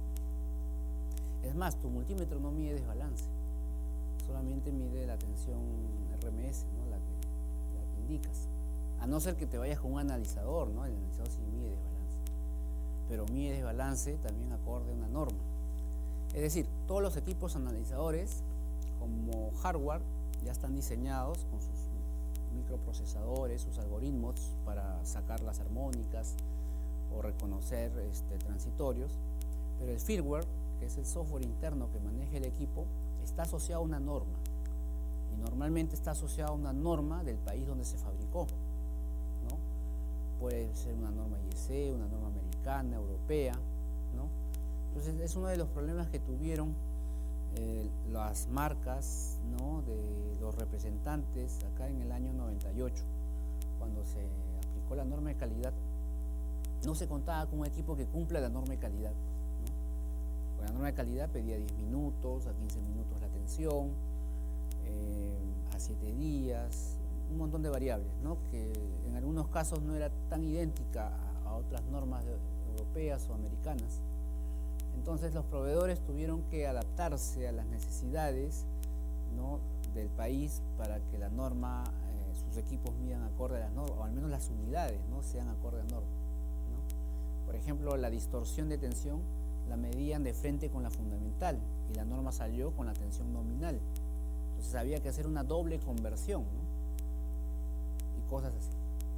Speaker 1: Es más, tu multímetro no mide desbalance, solamente mide la tensión R M S, ¿no? la, que, la que indicas. A no ser que te vayas con un analizador, ¿no? El analizador sí mide desbalance, pero mide desbalance también acorde a una norma. Es decir, todos los equipos analizadores, como hardware, ya están diseñados con sus microprocesadores, sus algoritmos para sacar las armónicas o reconocer este, transitorios, pero el firmware, que es el software interno que maneja el equipo, está asociado a una norma, y normalmente está asociado a una norma del país donde se fabricó, ¿no? Puede ser una norma I S E, una norma americana, europea, ¿no? Entonces es uno de los problemas que tuvieron eh, las marcas, ¿no? De los representantes acá en el año noventa y ocho, cuando se aplicó la norma de calidad. No se contaba con un equipo que cumpla la norma de calidad, ¿no? La norma de calidad pedía diez minutos, a quince minutos la tensión, eh, a siete días, un montón de variables, ¿no? Que en algunos casos no era tan idéntica a, a otras normas de, europeas o americanas. Entonces los proveedores tuvieron que adaptarse a las necesidades, ¿no? del país para que la norma, eh, sus equipos midan acorde a las normas, o al menos las unidades, ¿no? sean acorde a norma, ¿no? Por ejemplo, la distorsión de tensión la medían de frente con la fundamental y la norma salió con la tensión nominal. Entonces había que hacer una doble conversión, ¿no? Y cosas así, ¿no?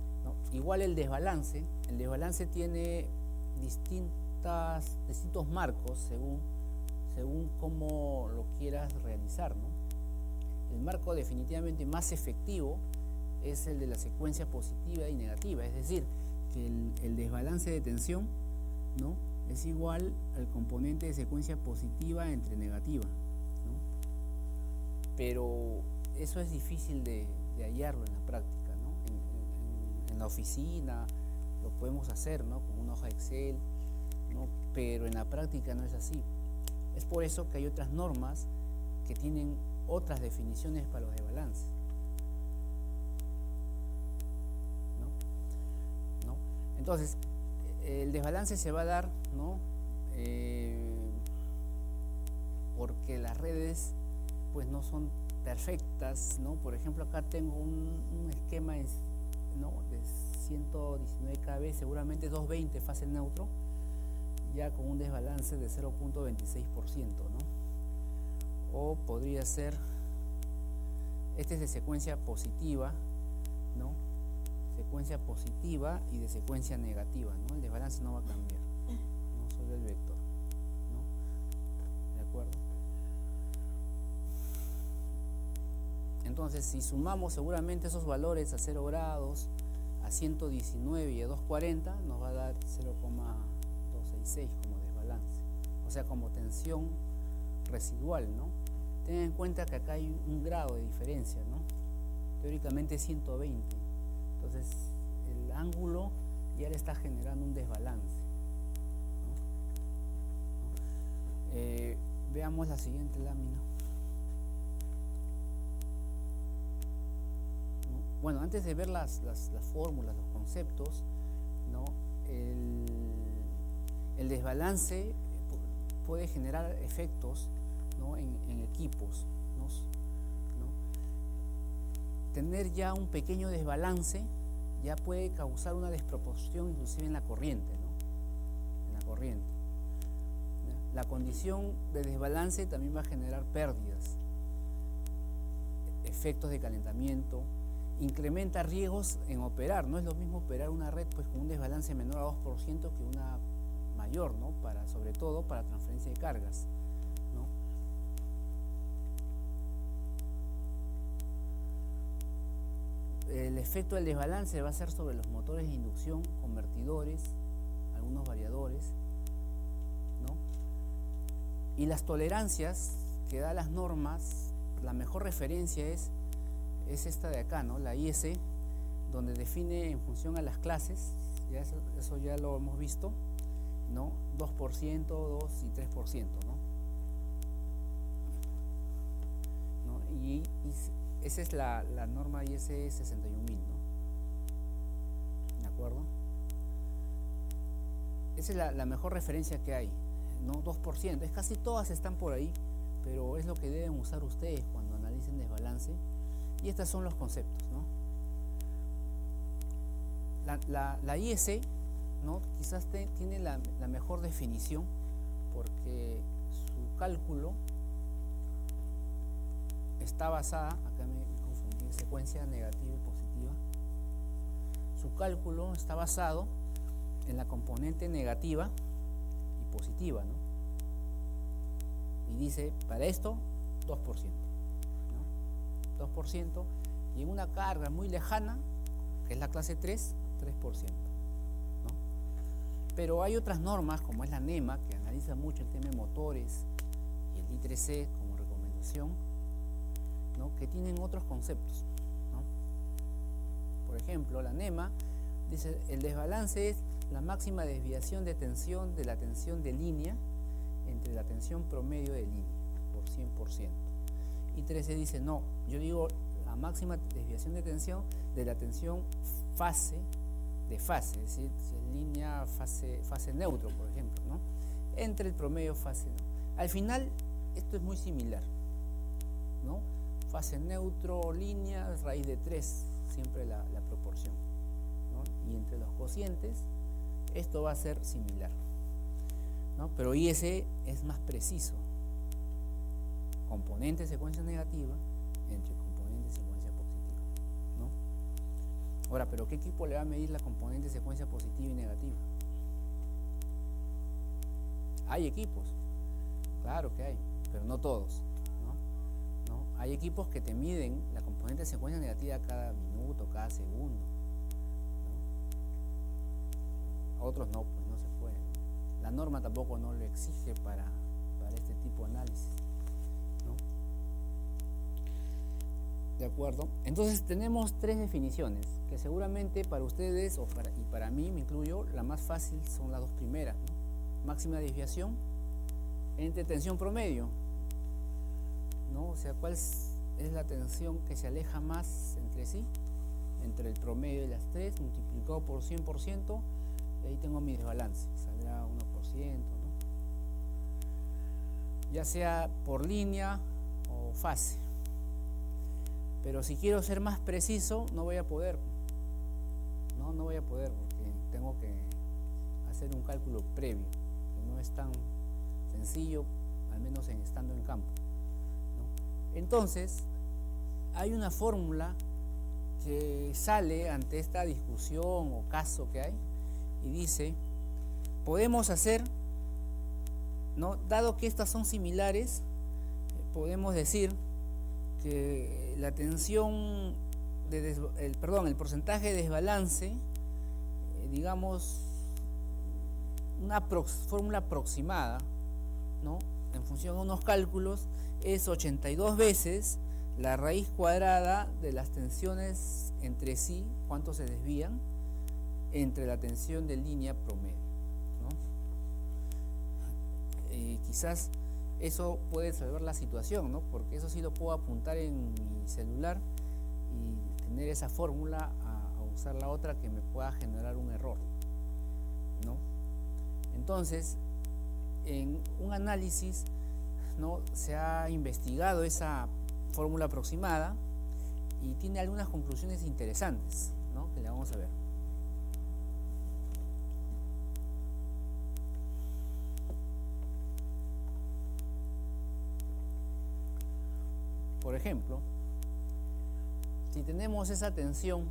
Speaker 1: igual el desbalance, el desbalance tiene distintas, distintos marcos según, según cómo lo quieras realizar, ¿no? El marco definitivamente más efectivo es el de la secuencia positiva y negativa, es decir, que el, el desbalance de tensión, ¿no?, es igual al componente de secuencia positiva entre negativa, ¿no? Pero eso es difícil de, de hallarlo en la práctica, ¿no? En, en, en la oficina lo podemos hacer, ¿no?, con una hoja de Excel, ¿no?, pero en la práctica no es así. Es por eso que hay otras normas que tienen otras definiciones para los desbalances, ¿no? ¿No? Entonces, el desbalance se va a dar, ¿no?, eh, porque las redes pues no son perfectas, ¿no? Por ejemplo, acá tengo un, un esquema, ¿no?, de ciento diecinueve kilobits, seguramente doscientos veinte fase neutro, ya con un desbalance de cero punto veintiséis por ciento, ¿no? O podría ser, este es de secuencia positiva, ¿no?, secuencia positiva y de secuencia negativa, ¿no? El desbalance no va a cambiar, ¿no?, solo el vector, ¿no? ¿De acuerdo? Entonces, si sumamos seguramente esos valores a cero grados, a ciento diecinueve y a doscientos cuarenta, nos va a dar cero coma doscientos sesenta y seis como desbalance, o sea, como tensión residual, ¿no? Ten en cuenta que acá hay un grado de diferencia, ¿no? Teóricamente ciento veinte. Entonces, el ángulo ya le está generando un desbalance, ¿no? ¿No? Eh, veamos la siguiente lámina. ¿No? Bueno, antes de ver las, las, las fórmulas, los conceptos, ¿no?, el, el desbalance puede generar efectos, ¿no?, en, en equipos, ¿no? Tener ya un pequeño desbalance ya puede causar una desproporción inclusive en la corriente, ¿no?, en la corriente, ¿ya? La condición de desbalance también va a generar pérdidas, efectos de calentamiento, incrementa riesgos en operar. No es lo mismo operar una red pues con un desbalance menor a dos por ciento que una mayor, ¿no?, para, sobre todo para transferencia de cargas, ¿no? El efecto del desbalance va a ser sobre los motores de inducción, convertidores, algunos variadores, ¿no? Y las tolerancias que da las normas, la mejor referencia es, es esta de acá, ¿no?, la I S, donde define en función a las clases, ya eso, eso ya lo hemos visto, ¿no?, dos por ciento, dos y tres por ciento, ¿no? ¿No? Y, y esa es la, la norma I S sesenta y un mil, ¿no? ¿De acuerdo? Esa es la, la mejor referencia que hay, ¿no? dos por ciento, es casi todas están por ahí, pero es lo que deben usar ustedes cuando analicen desbalance. Y estos son los conceptos, ¿no? La, la, la I S, ¿no?, quizás te, tiene la, la mejor definición porque su cálculo está basada, acá me confundí, en secuencia negativa y positiva. Su cálculo está basado en la componente negativa y positiva, ¿no? Y dice, para esto, dos por ciento, ¿no? dos por ciento, y en una carga muy lejana, que es la clase tres, tres por ciento, ¿no? Pero hay otras normas, como es la NEMA, que analiza mucho el tema de motores, y el I tres C como recomendación, ¿no?, que tienen otros conceptos, ¿no? Por ejemplo, la NEMA dice, el desbalance es la máxima desviación de tensión de la tensión de línea entre la tensión promedio de línea, por cien por ciento. I tres C dice, no, yo digo la máxima desviación de tensión de la tensión fase de fase, es decir, si es línea fase, fase neutro, por ejemplo, ¿no?, entre el promedio fase. ¿No? Al final, esto es muy similar, ¿no? Fase neutro, línea, raíz de tres, siempre la, la proporción, ¿no? Y entre los cocientes, esto va a ser similar, ¿no? Pero I S es más preciso. Componente secuencia negativa entre componente secuencia positiva, ¿no? Ahora, ¿pero qué equipo le va a medir la componente de secuencia positiva y negativa? Hay equipos, claro que hay, pero no todos, ¿no? ¿No? Hay equipos que te miden la componente de secuencia negativa cada minuto, cada segundo, ¿no? Otros no, pues no se puede. La norma tampoco no lo exige para, para este tipo de análisis, ¿no? ¿De acuerdo? Entonces tenemos tres definiciones que seguramente para ustedes o para, y para mí, me incluyo, la más fácil son las dos primeras, ¿no? Máxima desviación entre tensión promedio, ¿no? O sea, ¿cuál es, es la tensión que se aleja más entre sí? Entre el promedio de las tres multiplicado por cien por ciento, y ahí tengo mi desbalance, saldrá uno por ciento, ¿no? Ya sea por línea o fase. Pero si quiero ser más preciso, no voy a poder, no, no voy a poder porque tengo que hacer un cálculo previo, que no es tan sencillo, al menos en estando en campo, ¿no? Entonces, hay una fórmula que sale ante esta discusión o caso que hay y dice, podemos hacer, ¿no? Dado que estas son similares, podemos decir que la tensión, de des, el, perdón, el porcentaje de desbalance, eh, digamos, una prox, fórmula aproximada, ¿no? En función de unos cálculos, es ochenta y dos veces la raíz cuadrada de las tensiones entre sí, cuánto se desvían, entre la tensión de línea promedio, ¿no? Eh, quizás eso puede salvar la situación, ¿no? Porque eso sí lo puedo apuntar en mi celular y tener esa fórmula a, a usar la otra que me pueda generar un error, ¿no? Entonces, en un análisis, ¿no? Se ha investigado esa fórmula aproximada y tiene algunas conclusiones interesantes, ¿no? Que le vamos a ver. Por ejemplo, si tenemos esa tensión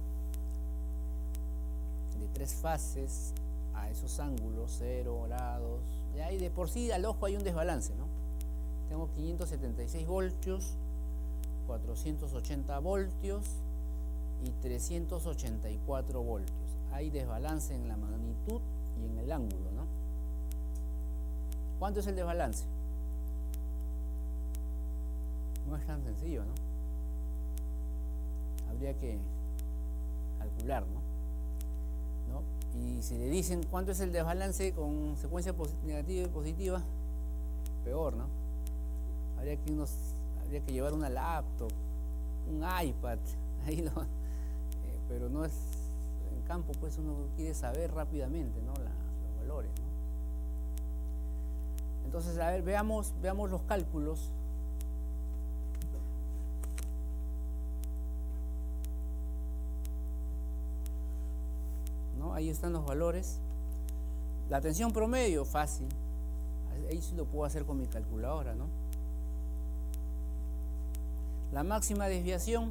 Speaker 1: de tres fases a esos ángulos, cero grados, y ahí de por sí al ojo hay un desbalance, ¿no? Tengo quinientos setenta y seis voltios, cuatrocientos ochenta voltios y trescientos ochenta y cuatro voltios. Hay desbalance en la magnitud y en el ángulo, ¿no? ¿Cuánto es el desbalance? No es tan sencillo, ¿no? Habría que calcular, ¿no? ¿No? Y si le dicen cuánto es el desbalance con secuencia negativa y positiva, peor, ¿no? Habría que, unos, habría que llevar una laptop, un iPad, ahí lo, eh, pero no es en campo, pues uno quiere saber rápidamente, ¿no? La, los valores, ¿no? Entonces, a ver, veamos, veamos los cálculos. ¿No? Ahí están los valores. La tensión promedio, fácil. Ahí sí lo puedo hacer con mi calculadora, ¿no? La máxima desviación,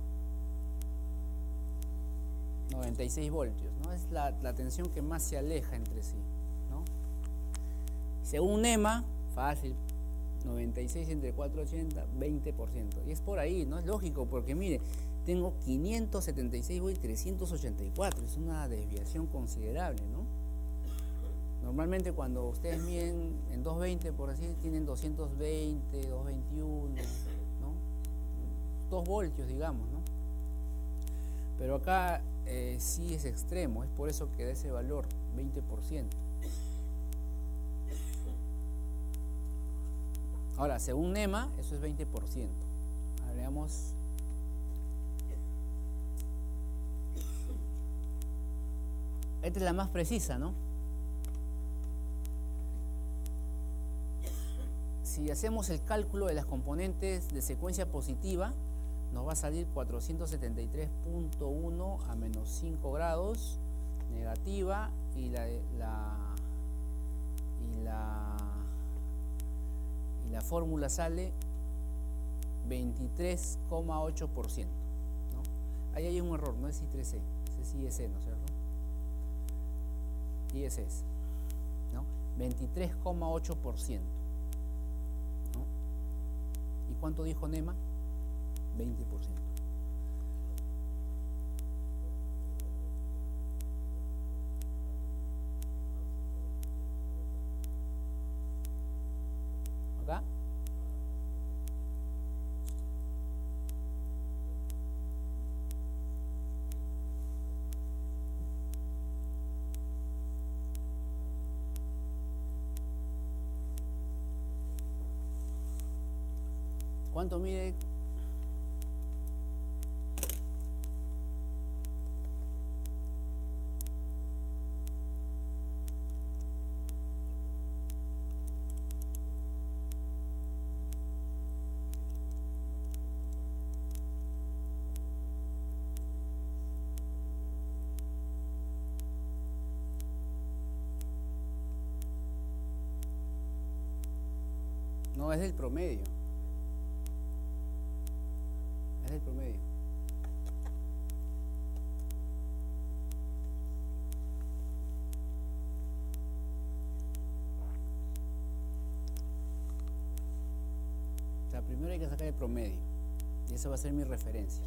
Speaker 1: noventa y seis voltios, ¿no? Es la, la tensión que más se aleja entre sí, ¿no? Según NEMA, fácil, noventa y seis entre cuatrocientos ochenta, veinte por ciento. Y es por ahí, ¿no? Es lógico, porque mire, tengo quinientos setenta y seis voltios y trescientos ochenta y cuatro, es una desviación considerable, ¿no? Normalmente cuando ustedes miden en doscientos veinte, por así, tienen doscientos veinte, doscientos veintiuno, ¿no? dos voltios, digamos, ¿no? Pero acá eh, sí es extremo, es por eso que da ese valor, veinte por ciento. Ahora, según NEMA, eso es veinte por ciento. Ahora veamos. Esta es la más precisa, ¿no? Si hacemos el cálculo de las componentes de secuencia positiva, nos va a salir cuatrocientos setenta y tres punto uno a menos cinco grados negativa y la, la, y la, y la fórmula sale veintitrés coma ocho por ciento, ¿no? Ahí hay un error, no es I tres C, es Ese es I S E, ¿no es cierto? I S E, ¿no? veintitrés coma ocho por ciento, ¿no? ¿Y cuánto dijo NEMA? veinte por ciento. ¿Acá? ¿Cuánto mide? No, es del promedio. Es del promedio. O sea, primero hay que sacar el promedio. Y esa va a ser mi referencia.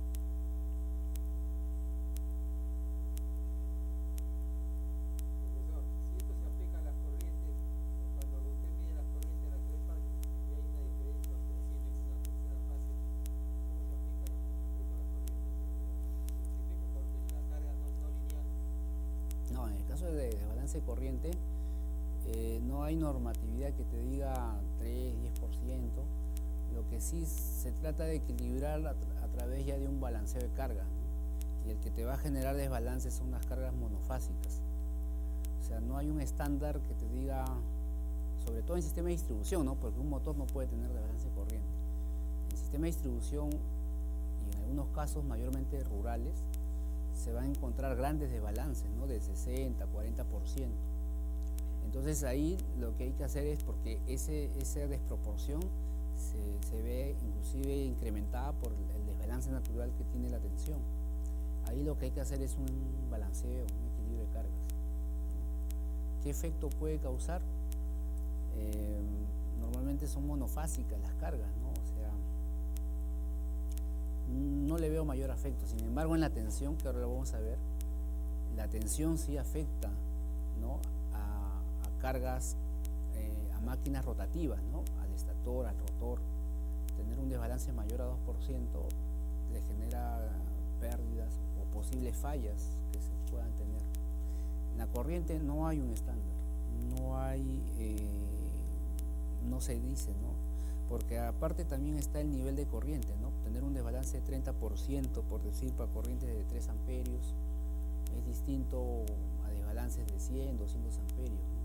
Speaker 1: No, en el caso de desbalance corriente, eh, no hay normatividad que te diga tres, diez por ciento. Lo que sí se trata de equilibrar a, a través ya de un balanceo de carga, ¿no? Y el que te va a generar desbalance son las cargas monofásicas. O sea, no hay un estándar que te diga, sobre todo en sistema de distribución, ¿no? Porque un motor no puede tener desbalance corriente. En sistema de distribución, y en algunos casos mayormente rurales, se van a encontrar grandes desbalances, ¿no? De sesenta, cuarenta por ciento. Entonces ahí lo que hay que hacer es, porque ese, esa desproporción se, se ve inclusive incrementada por el desbalance natural que tiene la tensión. Ahí lo que hay que hacer es un balanceo, un equilibrio de cargas, ¿no? ¿Qué efecto puede causar? Eh, normalmente son monofásicas las cargas, ¿no? O sea, no le veo mayor afecto. Sin embargo, en la tensión, que ahora lo vamos a ver, la tensión sí afecta, ¿no? a, a cargas, eh, a máquinas rotativas, ¿no? Al estator, al rotor. Tener un desbalance mayor a dos por ciento le genera pérdidas o posibles fallas que se puedan tener. En la corriente no hay un estándar, no hay, eh, no se dice, ¿no? Porque aparte también está el nivel de corriente, ¿no? Tener un desbalance de treinta por ciento, por decir, para corrientes de tres amperios, es distinto a desbalances de cien, doscientos amperios, ¿no?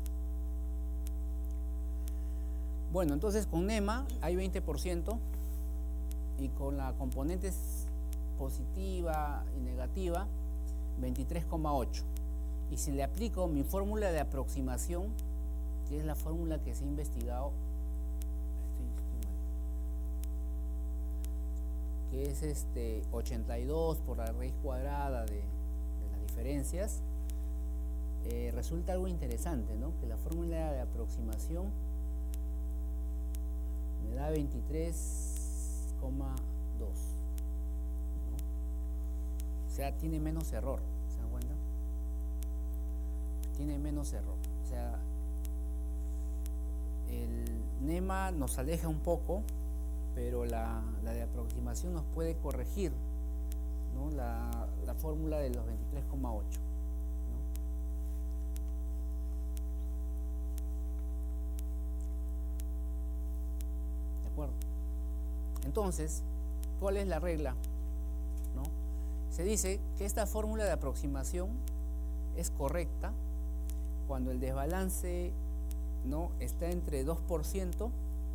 Speaker 1: Bueno, entonces con NEMA hay veinte por ciento y con la componente positiva y negativa veintitrés coma ocho. Y si le aplico mi fórmula de aproximación, que es la fórmula que se ha investigado, que es este ochenta y dos por la raíz cuadrada de, de las diferencias, eh, resulta algo interesante, ¿no? Que la fórmula de aproximación me da veintitrés coma dos, ¿no? O sea, tiene menos error, ¿se dan cuenta? Tiene menos error. O sea, el NEMA nos aleja un poco, pero la, la de aproximación nos puede corregir, ¿no? la, la fórmula de los veintitrés coma ocho, ¿no? ¿De acuerdo? Entonces, ¿cuál es la regla? ¿No? Se dice que esta fórmula de aproximación es correcta cuando el desbalance, ¿no? está entre dos por ciento.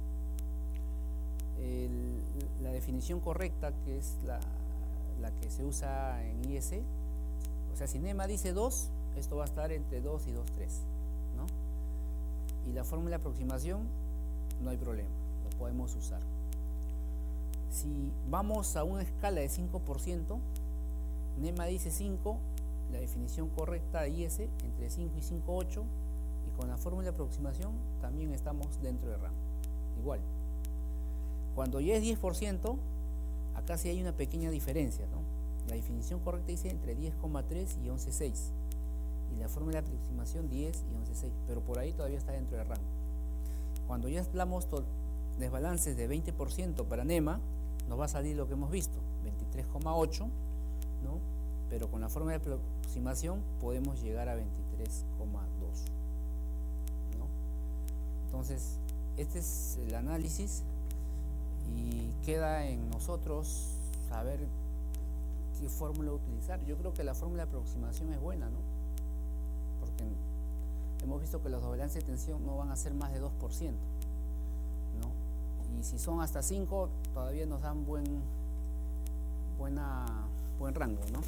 Speaker 1: El, la definición correcta, que es la, la que se usa en I S E, o sea, si NEMA dice dos, esto va a estar entre dos y dos punto tres, ¿no? Y la fórmula de aproximación, no hay problema, lo podemos usar. Si vamos a una escala de cinco por ciento, NEMA dice cinco, la definición correcta de I S entre cinco y cinco punto ocho, y con la fórmula de aproximación también estamos dentro del rango, igual. Cuando ya es diez por ciento, acá sí hay una pequeña diferencia, ¿no? La definición correcta dice entre diez coma tres y once coma seis, y la fórmula de aproximación diez y once coma seis, pero por ahí todavía está dentro del rango. Cuando ya hablamos desbalances de veinte por ciento para NEMA, nos va a salir lo que hemos visto, veintitrés coma ocho, ¿no? Pero con la fórmula de aproximación podemos llegar a veintitrés coma dos, ¿no? Entonces, este es el análisis y queda en nosotros saber qué fórmula utilizar. Yo creo que la fórmula de aproximación es buena, ¿no? Porque hemos visto que los desbalances de tensión no van a ser más de dos por ciento, ¿no? Y si son hasta cinco, todavía nos dan buen, buena, buen rango, ¿no?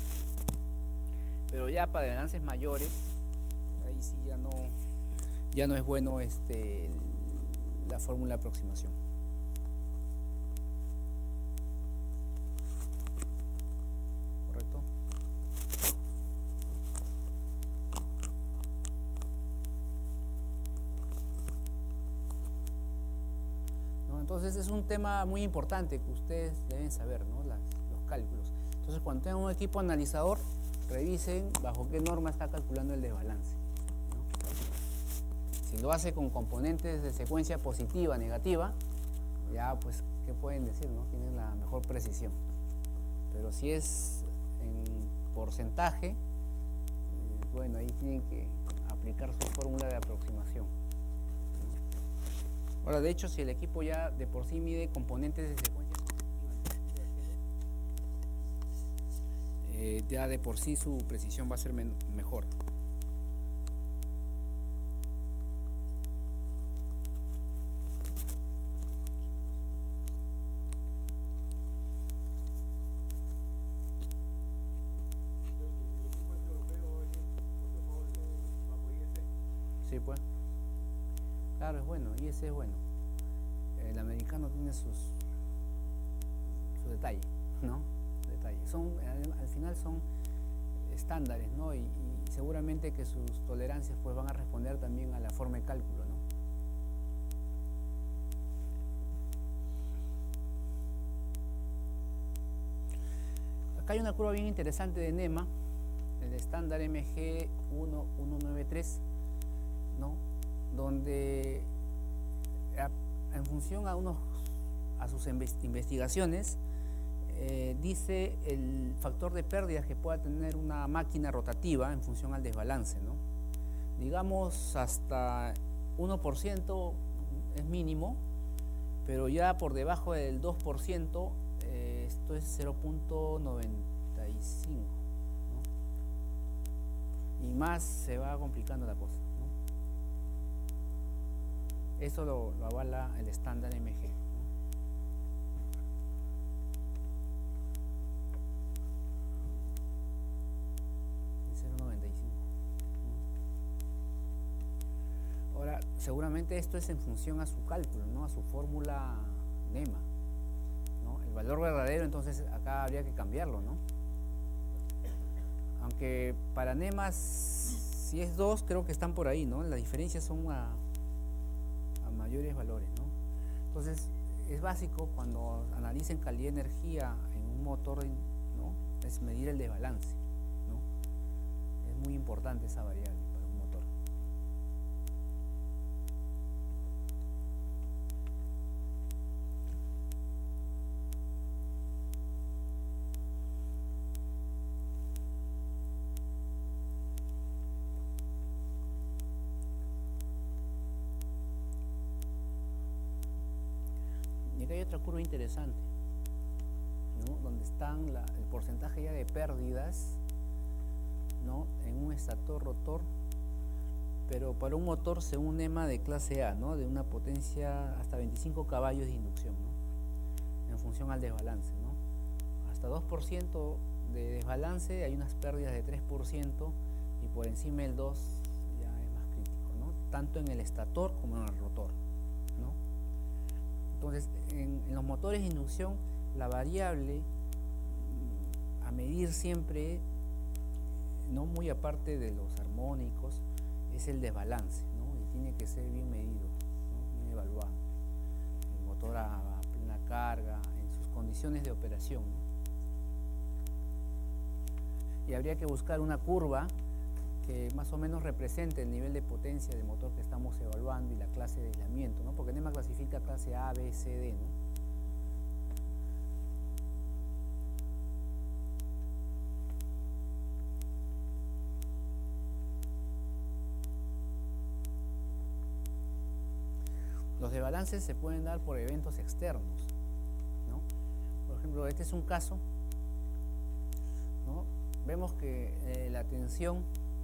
Speaker 1: Pero ya para desbalances mayores, ahí sí ya no, ya no es bueno este, la fórmula de aproximación. ¿Correcto? ¿No? Entonces es un tema muy importante que ustedes deben saber, ¿no? Las, los cálculos. Entonces cuando tengan un equipo analizador, revisen bajo qué norma está calculando el desbalance, ¿no? Si lo hace con componentes de secuencia positiva, negativa, ya pues, ¿qué pueden decir, no? Tienen la mejor precisión. Pero si es en porcentaje, eh, bueno, ahí tienen que aplicar su fórmula de aproximación. Ahora, de hecho, si el equipo ya de por sí mide componentes de secuencia positiva, eh, ya de por sí su precisión va a ser mejor. Sí, pues. Claro, es bueno, y ese es bueno. El americano tiene sus, sus detalles, ¿no? Detalles. Son, al, al final son estándares, ¿no? Y, y seguramente que sus tolerancias pues van a responder también a la forma de cálculo, ¿no? Acá hay una curva bien interesante de NEMA, el estándar M G uno uno nueve tres, ¿no? Donde a, en función a, unos, a sus investigaciones eh, dice el factor de pérdidas que pueda tener una máquina rotativa en función al desbalance, ¿no? Digamos hasta uno por ciento es mínimo, pero ya por debajo del dos por ciento eh, esto es cero punto noventa y cinco, ¿no? Y más se va complicando la cosa. Eso lo, lo avala el estándar M G, ¿no? cero punto noventa y cinco, ¿no? Ahora, seguramente esto es en función a su cálculo, ¿no? A su fórmula NEMA, ¿no? El valor verdadero, entonces acá habría que cambiarlo, ¿no? Aunque para NEMA, si es dos, creo que están por ahí, ¿no? Las diferencias son a mayores valores, ¿no? Entonces es básico cuando analicen calidad de energía en un motor, ¿no? Es medir el desbalance, ¿no? Es muy importante esa variable para un motor. Acá hay otra curva interesante, ¿no? Donde están la, el porcentaje ya de pérdidas, ¿no? En un estator rotor, pero para un motor según NEMA de clase A, ¿no? De una potencia hasta veinticinco caballos de inducción, ¿no? En función al desbalance, ¿no? Hasta dos por ciento de desbalance hay unas pérdidas de tres por ciento, y por encima del dos ya es más crítico, ¿no? Tanto en el estator como en el rotor, ¿no? Entonces, en, en los motores de inducción, la variable a
Speaker 2: medir siempre, no muy aparte de los armónicos, es el desbalance, ¿no? Y tiene que ser bien medido, ¿no? Bien evaluado. El motor a, a plena carga, en sus condiciones de operación, ¿no? Y habría que buscar una curva que más o menos represente el nivel de potencia del motor que estamos evaluando y la clase de aislamiento, ¿no? Porque NEMA clasifica clase A, B, C, D, ¿no? Los desbalances se pueden dar por eventos externos, ¿no? Por ejemplo, este es un caso, ¿no? Vemos que eh, la tensión,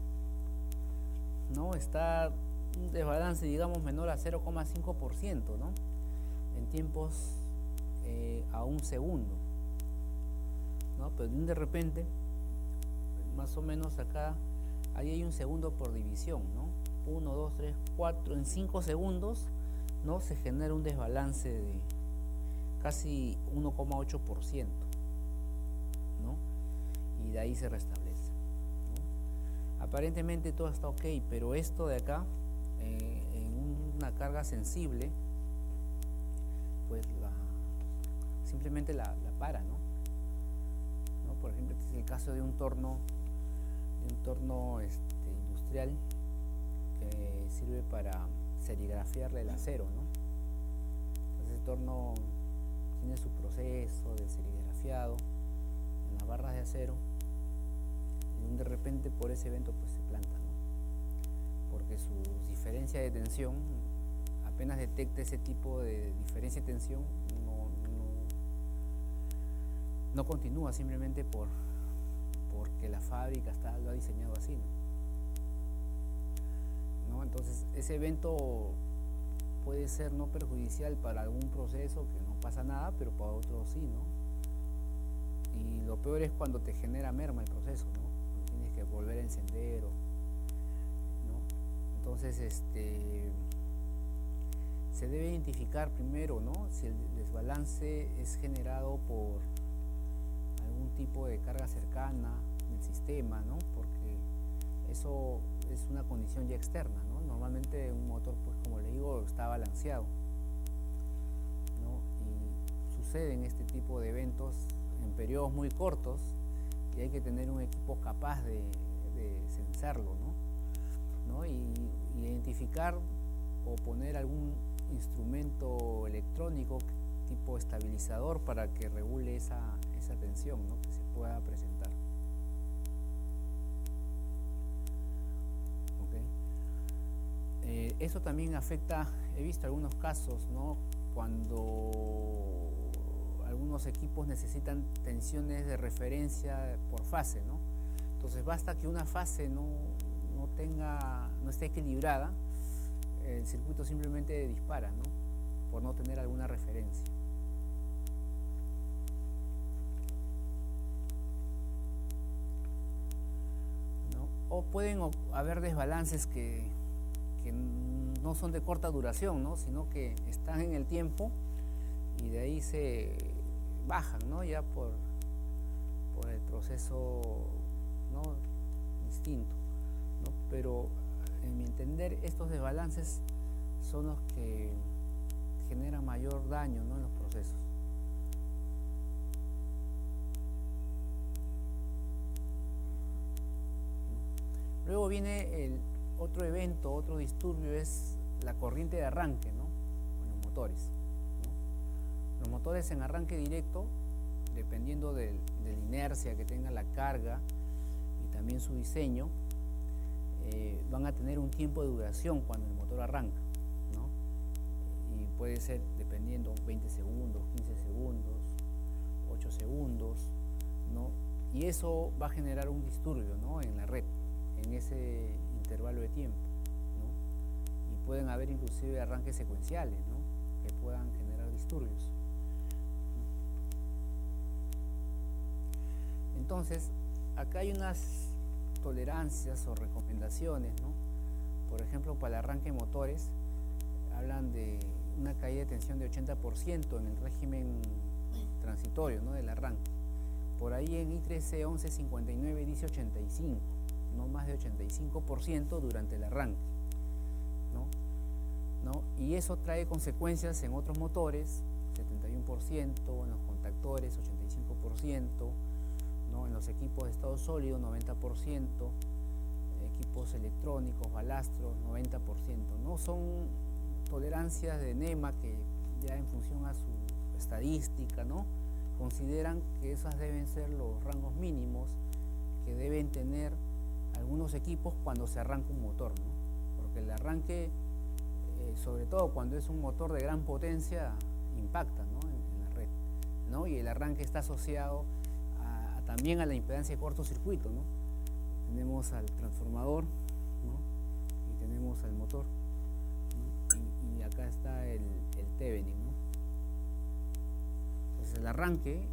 Speaker 2: ¿no? Está un desbalance, digamos, menor a cero coma cinco por ciento, ¿no? En tiempos eh, a un segundo, ¿no? Pero de repente, más o menos acá, ahí hay un segundo por división, ¿no? uno, dos, tres, cuatro, en cinco segundos, ¿no? Se genera un desbalance de casi uno coma ocho por ciento, ¿no? Y de ahí se restablece, ¿no? Aparentemente todo está ok, pero esto de acá, eh, en una carga sensible, pues la, simplemente la, la para, ¿no? ¿no? Por ejemplo, este es el caso de un torno, de un torno este, industrial que sirve para serigrafiarle el acero, ¿no? Entonces el torno tiene su proceso de serigrafiado en las barras de acero y de repente por ese evento pues se planta, ¿no? Porque su diferencia de tensión, apenas detecta ese tipo de diferencia de tensión, no, no, no continúa simplemente por porque la fábrica está, lo ha diseñado así, ¿no? ¿no? Entonces ese evento puede ser no perjudicial para algún proceso que no pasa nada, pero para otro sí, ¿no? Y lo peor es cuando te genera merma el proceso, ¿no? Cuando tienes que volver a encender, o, ¿no? Entonces este se debe identificar primero, ¿no? Si el desbalance es generado por algún tipo de carga cercana del sistema, ¿no? Porque eso es una condición ya externa, ¿no? Normalmente un motor, pues como le digo, está balanceado, ¿no? Y suceden este tipo de eventos en periodos muy cortos y hay que tener un equipo capaz de, de censarlo, ¿no? ¿no? Y, y identificar o poner algún instrumento electrónico tipo estabilizador para que regule esa, esa tensión, ¿no? Que se pueda presentar. Eh, eso también afecta, he visto algunos casos, ¿no? Cuando algunos equipos necesitan tensiones de referencia por fase, ¿no? Entonces basta que una fase no, no tenga, no esté equilibrada, el circuito simplemente dispara, ¿no? Por no tener alguna referencia. ¿no? O pueden haber desbalances que que no son de corta duración, ¿no? Sino que están en el tiempo y de ahí se bajan, ¿no? Ya por, por el proceso, ¿no? distinto, ¿no? Pero en mi entender estos desbalances son los que generan mayor daño, ¿no? en los procesos. Luego viene el otro evento, otro disturbio, es la corriente de arranque, ¿no? en los motores, ¿no? Los motores en arranque directo, dependiendo de, de la inercia que tenga la carga y también su diseño, eh, van a tener un tiempo de duración cuando el motor arranca, ¿no? Y puede ser dependiendo veinte segundos, quince segundos, ocho segundos, ¿no? Y eso va a generar un disturbio, ¿no? en la red, en ese intervalo de tiempo, ¿no? Y pueden haber inclusive arranques secuenciales, ¿no? que puedan generar disturbios. Entonces, acá hay unas tolerancias o recomendaciones, ¿no? Por ejemplo, para el arranque de motores, hablan de una caída de tensión de ochenta por ciento en el régimen transitorio, ¿no? del arranque. por ahí en I trece once cincuenta y nueve dice ochenta y cinco, no más de ochenta y cinco por ciento durante el arranque, ¿no? ¿no? Y eso trae consecuencias en otros motores, setenta y uno por ciento, en los contactores, ochenta y cinco por ciento, ¿no? En los equipos de estado sólido, noventa por ciento, equipos electrónicos, balastros, noventa por ciento, ¿no? Son tolerancias de NEMA que ya en función a su estadística, ¿no? Consideran que esas deben ser los rangos mínimos que deben tener algunos equipos cuando se arranca un motor, ¿no? Porque el arranque, eh, sobre todo cuando es un motor de gran potencia, impacta, ¿no? en, en la red, ¿no? Y el arranque está asociado a, a, también a la impedancia de cortocircuito, ¿no? Tenemos al transformador, ¿no? Y tenemos al motor, ¿no? y, y acá está el, el Thevenin, ¿no? Entonces el arranque,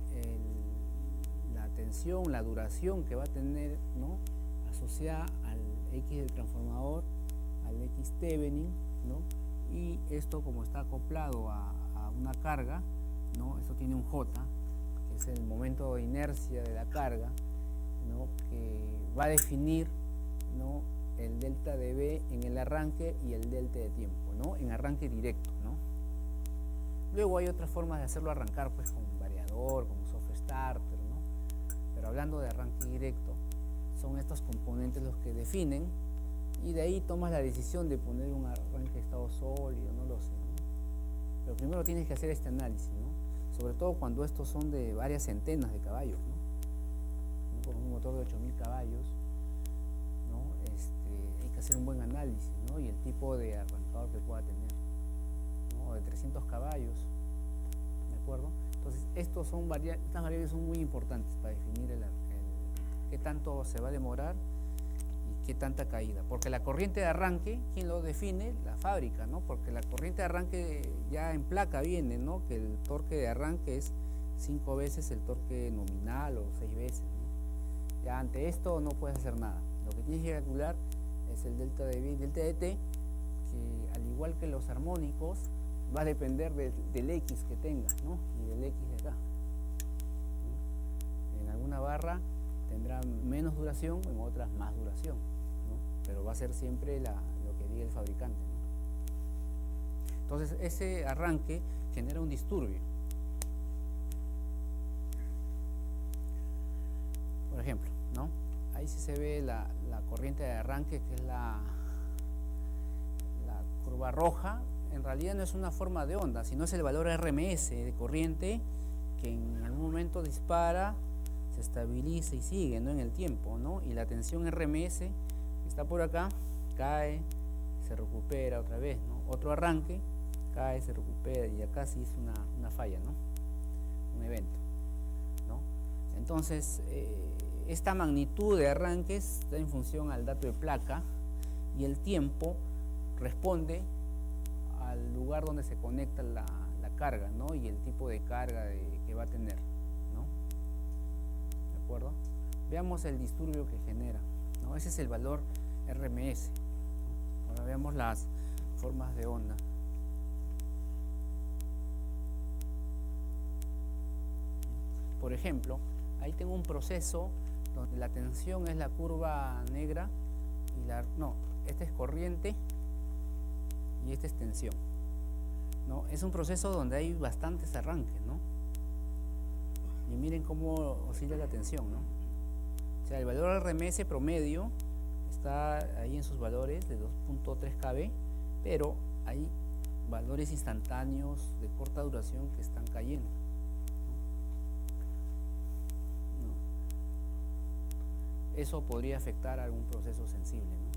Speaker 2: el, la tensión, la duración que va a tener, ¿no? Asociada al X del transformador, al X Thevenin, ¿no? Y esto, como está acoplado a, a una carga, ¿no? Esto tiene un J, que es el momento de inercia de la carga, ¿no? Que va a definir, ¿no? el delta de B en el arranque y el delta de tiempo, ¿no? En arranque directo, ¿no? Luego hay otras formas de hacerlo arrancar, pues con un variador, con un soft starter, ¿no? Pero hablando de arranque directo, son estos componentes los que definen, y de ahí tomas la decisión de poner un arranque de estado sólido, no lo sé, ¿no? Pero primero tienes que hacer este análisis, ¿no? Sobre todo cuando estos son de varias centenas de caballos, ¿no? Con un motor de ocho mil caballos, ¿no? Este, hay que hacer un buen análisis, ¿no? Y el tipo de arrancador que pueda tener, ¿no? De trescientos caballos, ¿de acuerdo? Entonces, estos son varia estas variables son muy importantes para definir el, el, qué tanto se va a demorar y qué tanta caída. Porque la corriente de arranque, ¿quién lo define? La fábrica, ¿no? Porque la corriente de arranque ya en placa viene, ¿no? Que el torque de arranque es cinco veces el torque nominal o seis veces, ¿no? Ya ante esto no puedes hacer nada. Lo que tienes que calcular es el delta de B y delta de T, que al igual que los armónicos, va a depender de, del X que tengas, ¿no? Y del X de acá, ¿no? En alguna barra tendrá menos duración, en otras más duración, ¿no? Pero va a ser siempre la, lo que diga el fabricante, ¿no? Entonces ese arranque genera un disturbio. Por ejemplo, ¿no? Ahí sí se ve la, la corriente de arranque, que es la, la curva roja. En realidad no es una forma de onda, sino es el valor R M S de corriente, que en algún momento dispara, se estabiliza y sigue, ¿no? En el tiempo, ¿no? Y la tensión R M S que está por acá cae, se recupera otra vez, ¿no? Otro arranque, cae, se recupera, y acá sí es una, una falla, ¿no? Un evento, ¿no? Entonces, eh, esta magnitud de arranques está en función al dato de placa, y el tiempo responde al lugar donde se conecta la, la carga, ¿no? Y el tipo de carga de, que va a tener, ¿no? ¿De acuerdo? Veamos el disturbio que genera, ¿no? Ese es el valor R M S. Ahora veamos las formas de onda. Por ejemplo, ahí tengo un proceso donde la tensión es la curva negra y la, no, esta es corriente y esta es tensión, ¿no? Es un proceso donde hay bastantes arranques, ¿no? Y miren cómo oscila la tensión, ¿no? O sea, el valor R M S promedio está ahí en sus valores de dos punto tres kV, pero hay valores instantáneos de corta duración que están cayendo, ¿no? Eso podría afectar a algún proceso sensible, ¿no?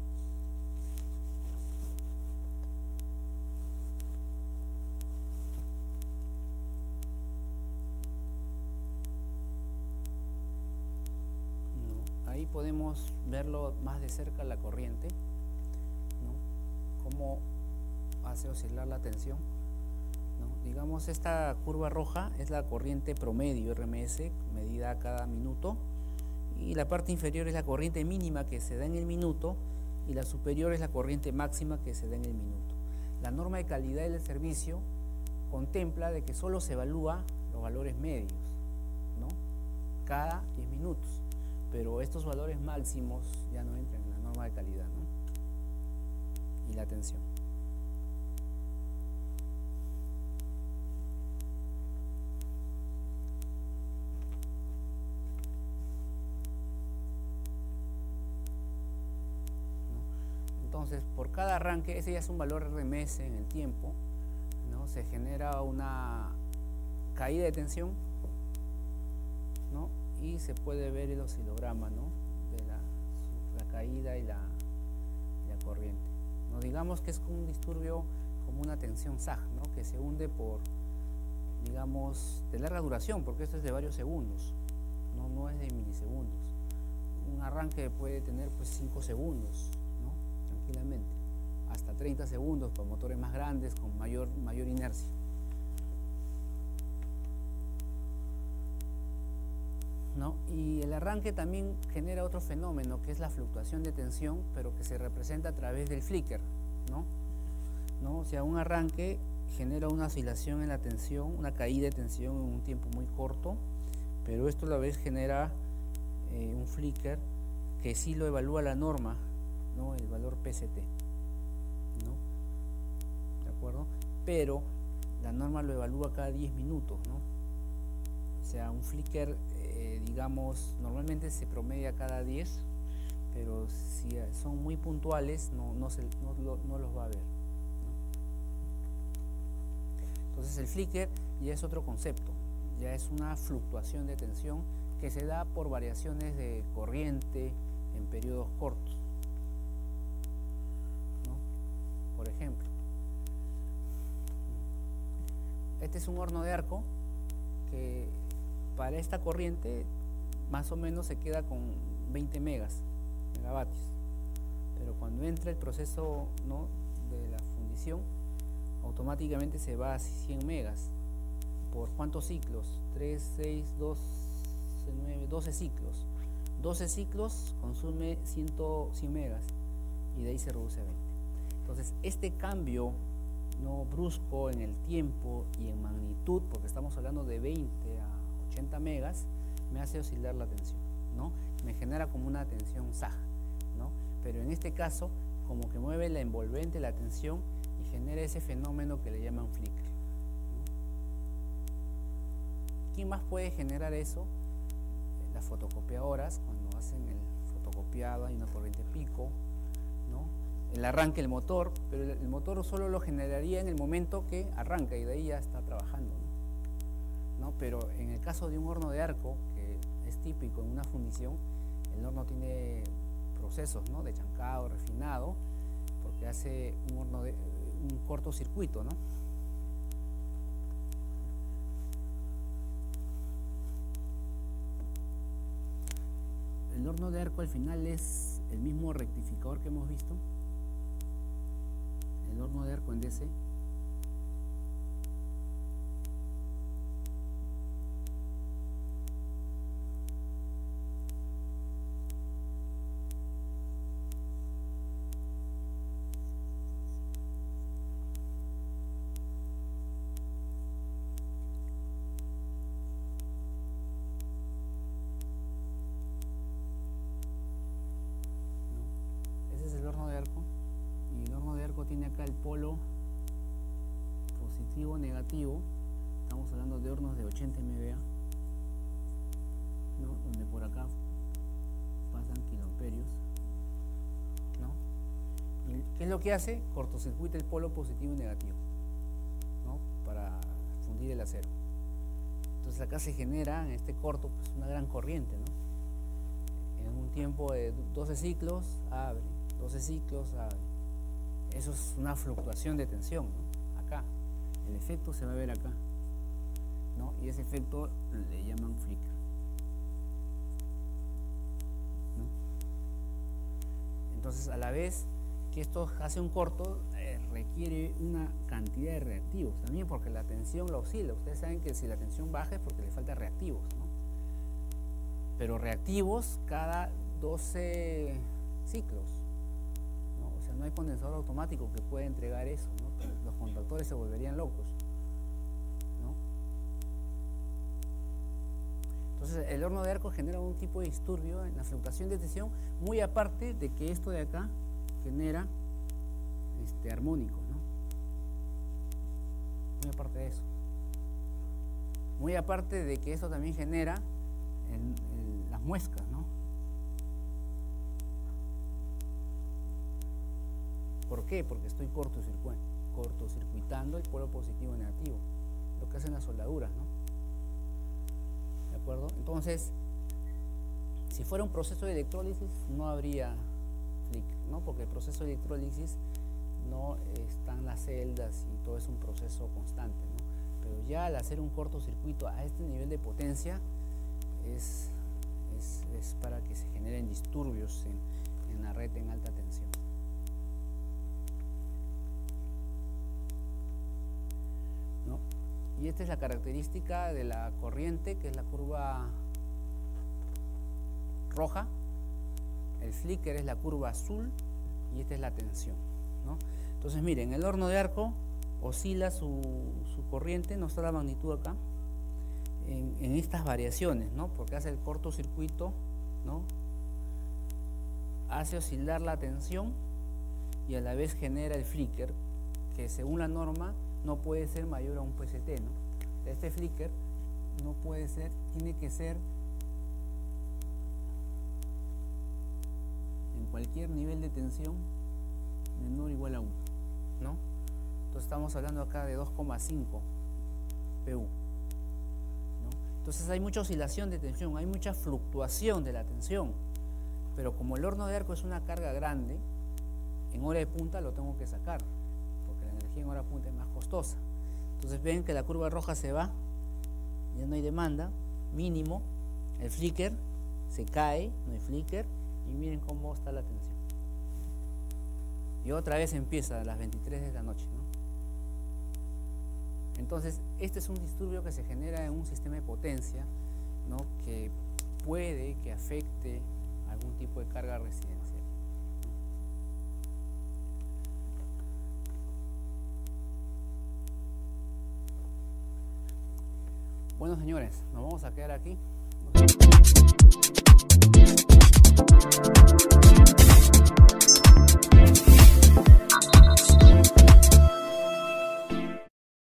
Speaker 2: Ahí podemos verlo más de cerca la corriente, ¿no? Cómo hace oscilar la tensión, ¿no? Digamos, esta curva roja es la corriente promedio R M S medida cada minuto, y la parte inferior es la corriente mínima que se da en el minuto, y la superior es la corriente máxima que se da en el minuto. La norma de calidad del servicio contempla de que solo se evalúa los valores medios, ¿no?
Speaker 1: cada diez minutos, pero estos valores máximos ya no entran en la norma de calidad, ¿no? Y la tensión. Entonces, por cada arranque, ese ya es un valor R M S en el tiempo, ¿no? Se genera una caída de tensión, ¿no? Y se puede ver el oscilograma, ¿no? De la, la caída y la, la corriente, ¿no? Digamos que es un disturbio como una tensión S A G, ¿no? Que se hunde por, digamos, de larga duración, porque esto es de varios segundos, no, no es de milisegundos. Un arranque puede tener pues cinco segundos, tranquilamente, hasta treinta segundos para motores más grandes con mayor, mayor inercia. ¿No? Y el arranque también genera otro fenómeno que es la fluctuación de tensión, pero que se representa a través del flicker, ¿no? ¿No? O sea, un arranque genera una oscilación en la tensión, una caída de tensión en un tiempo muy corto, pero esto a la vez genera eh, un flicker que sí lo evalúa la norma, ¿no? El valor P C T, ¿no? ¿De acuerdo? Pero la norma lo evalúa cada diez minutos, ¿no? O sea, un flicker, eh, digamos, normalmente se promedia cada diez, pero si son muy puntuales, no, no, se, no, lo, no los va a ver, ¿no? Entonces el flicker ya es otro concepto, ya es una fluctuación de tensión que se da por variaciones de corriente en periodos cortos. Por ejemplo, este es un horno de arco que para esta corriente más o menos se queda con veinte megas, megavatios, pero cuando entra el proceso, ¿no?, de la fundición, automáticamente se va a cien megas. ¿Por cuántos ciclos? tres, seis, doce, nueve, doce ciclos. doce ciclos consume cien megas y de ahí se reduce a veinte. Entonces, este cambio, ¿no?, brusco en el tiempo y en magnitud, porque estamos hablando de veinte a ochenta megas, me hace oscilar la tensión, ¿no? Me genera como una tensión S A G, ¿no? Pero en este caso, como que mueve la envolvente, la tensión, y genera ese fenómeno que le llaman flicker, ¿no? ¿Quién más puede generar eso? Las fotocopiadoras, cuando hacen el fotocopiado, hay una corriente pico, ¿no? El arranque del motor, pero el motor solo lo generaría en el momento que arranca y de ahí ya está trabajando, ¿no? ¿No? Pero en el caso de un horno de arco, que es típico en una fundición, el horno tiene procesos, ¿no?, de chancado, refinado, porque hace un horno de un cortocircuito, ¿no? El horno de arco al final es el mismo rectificador que hemos visto, el horno de arco en D C. Tiene acá el polo positivo, negativo. Estamos hablando de hornos de ochenta megavoltios, ¿no?, donde por acá pasan kiloamperios, ¿no? ¿Y qué es lo que hace? Cortocircuita el polo positivo y negativo, ¿no?, para fundir el acero. Entonces acá se genera en este corto pues una gran corriente, ¿no? En un tiempo de doce ciclos abre, doce ciclos abre. Eso es una fluctuación de tensión, ¿no? Acá, el efecto se va a ver acá, ¿no? Y ese efecto le llaman flicker, ¿no? Entonces, a la vez que esto hace un corto, eh, requiere una cantidad de reactivos también, porque la tensión la oscila. Ustedes saben que si la tensión baja es porque le falta reactivos, ¿no? Pero reactivos cada doce ciclos. No hay condensador automático que pueda entregar eso, ¿no? Los contactores se volverían locos, ¿no? Entonces el horno de arco genera un tipo de disturbio en la fluctuación de tensión, muy aparte de que esto de acá genera este, armónicos, ¿no? Muy aparte de eso. Muy aparte de que esto también genera el, el, las muescas, ¿no? ¿Por qué? Porque estoy cortocircuitando el polo positivo y negativo, lo que hacen las soldaduras, ¿no? ¿De acuerdo? Entonces, si fuera un proceso de electrólisis, no habría flicker, ¿no? Porque el proceso de electrólisis no están las celdas y todo es un proceso constante, ¿no? Pero ya al hacer un cortocircuito a este nivel de potencia es, es, es para que se generen disturbios en, en la red en alta tensión. ¿No? Y esta es la característica de la corriente, que es la curva roja. El flicker es la curva azul y esta es la tensión, ¿no? Entonces miren, el horno de arco oscila su, su corriente, no está la magnitud acá, en, en estas variaciones, ¿no? Porque hace el cortocircuito, ¿no? Hace oscilar la tensión y a la vez genera el flicker, que según la norma no puede ser mayor a un P S T, ¿no? Este flicker no puede ser, tiene que ser en cualquier nivel de tensión menor o igual a uno, ¿no? Entonces estamos hablando acá de dos coma cinco P U, ¿no? Entonces hay mucha oscilación de tensión, hay mucha fluctuación de la tensión, pero como el horno de arco es una carga grande, en hora de punta lo tengo que sacar, porque la energía en hora punta es más costosa. Entonces ven que la curva roja se va, ya no hay demanda, mínimo, el flicker se cae, no hay flicker, y miren cómo está la tensión. Y otra vez empieza a las veintitrés de la noche, ¿no? Entonces, este es un disturbio que se genera en un sistema de potencia, ¿no? Que puede que afecte algún tipo de carga residencial. Bueno, señores, nos vamos a quedar aquí. Thank you.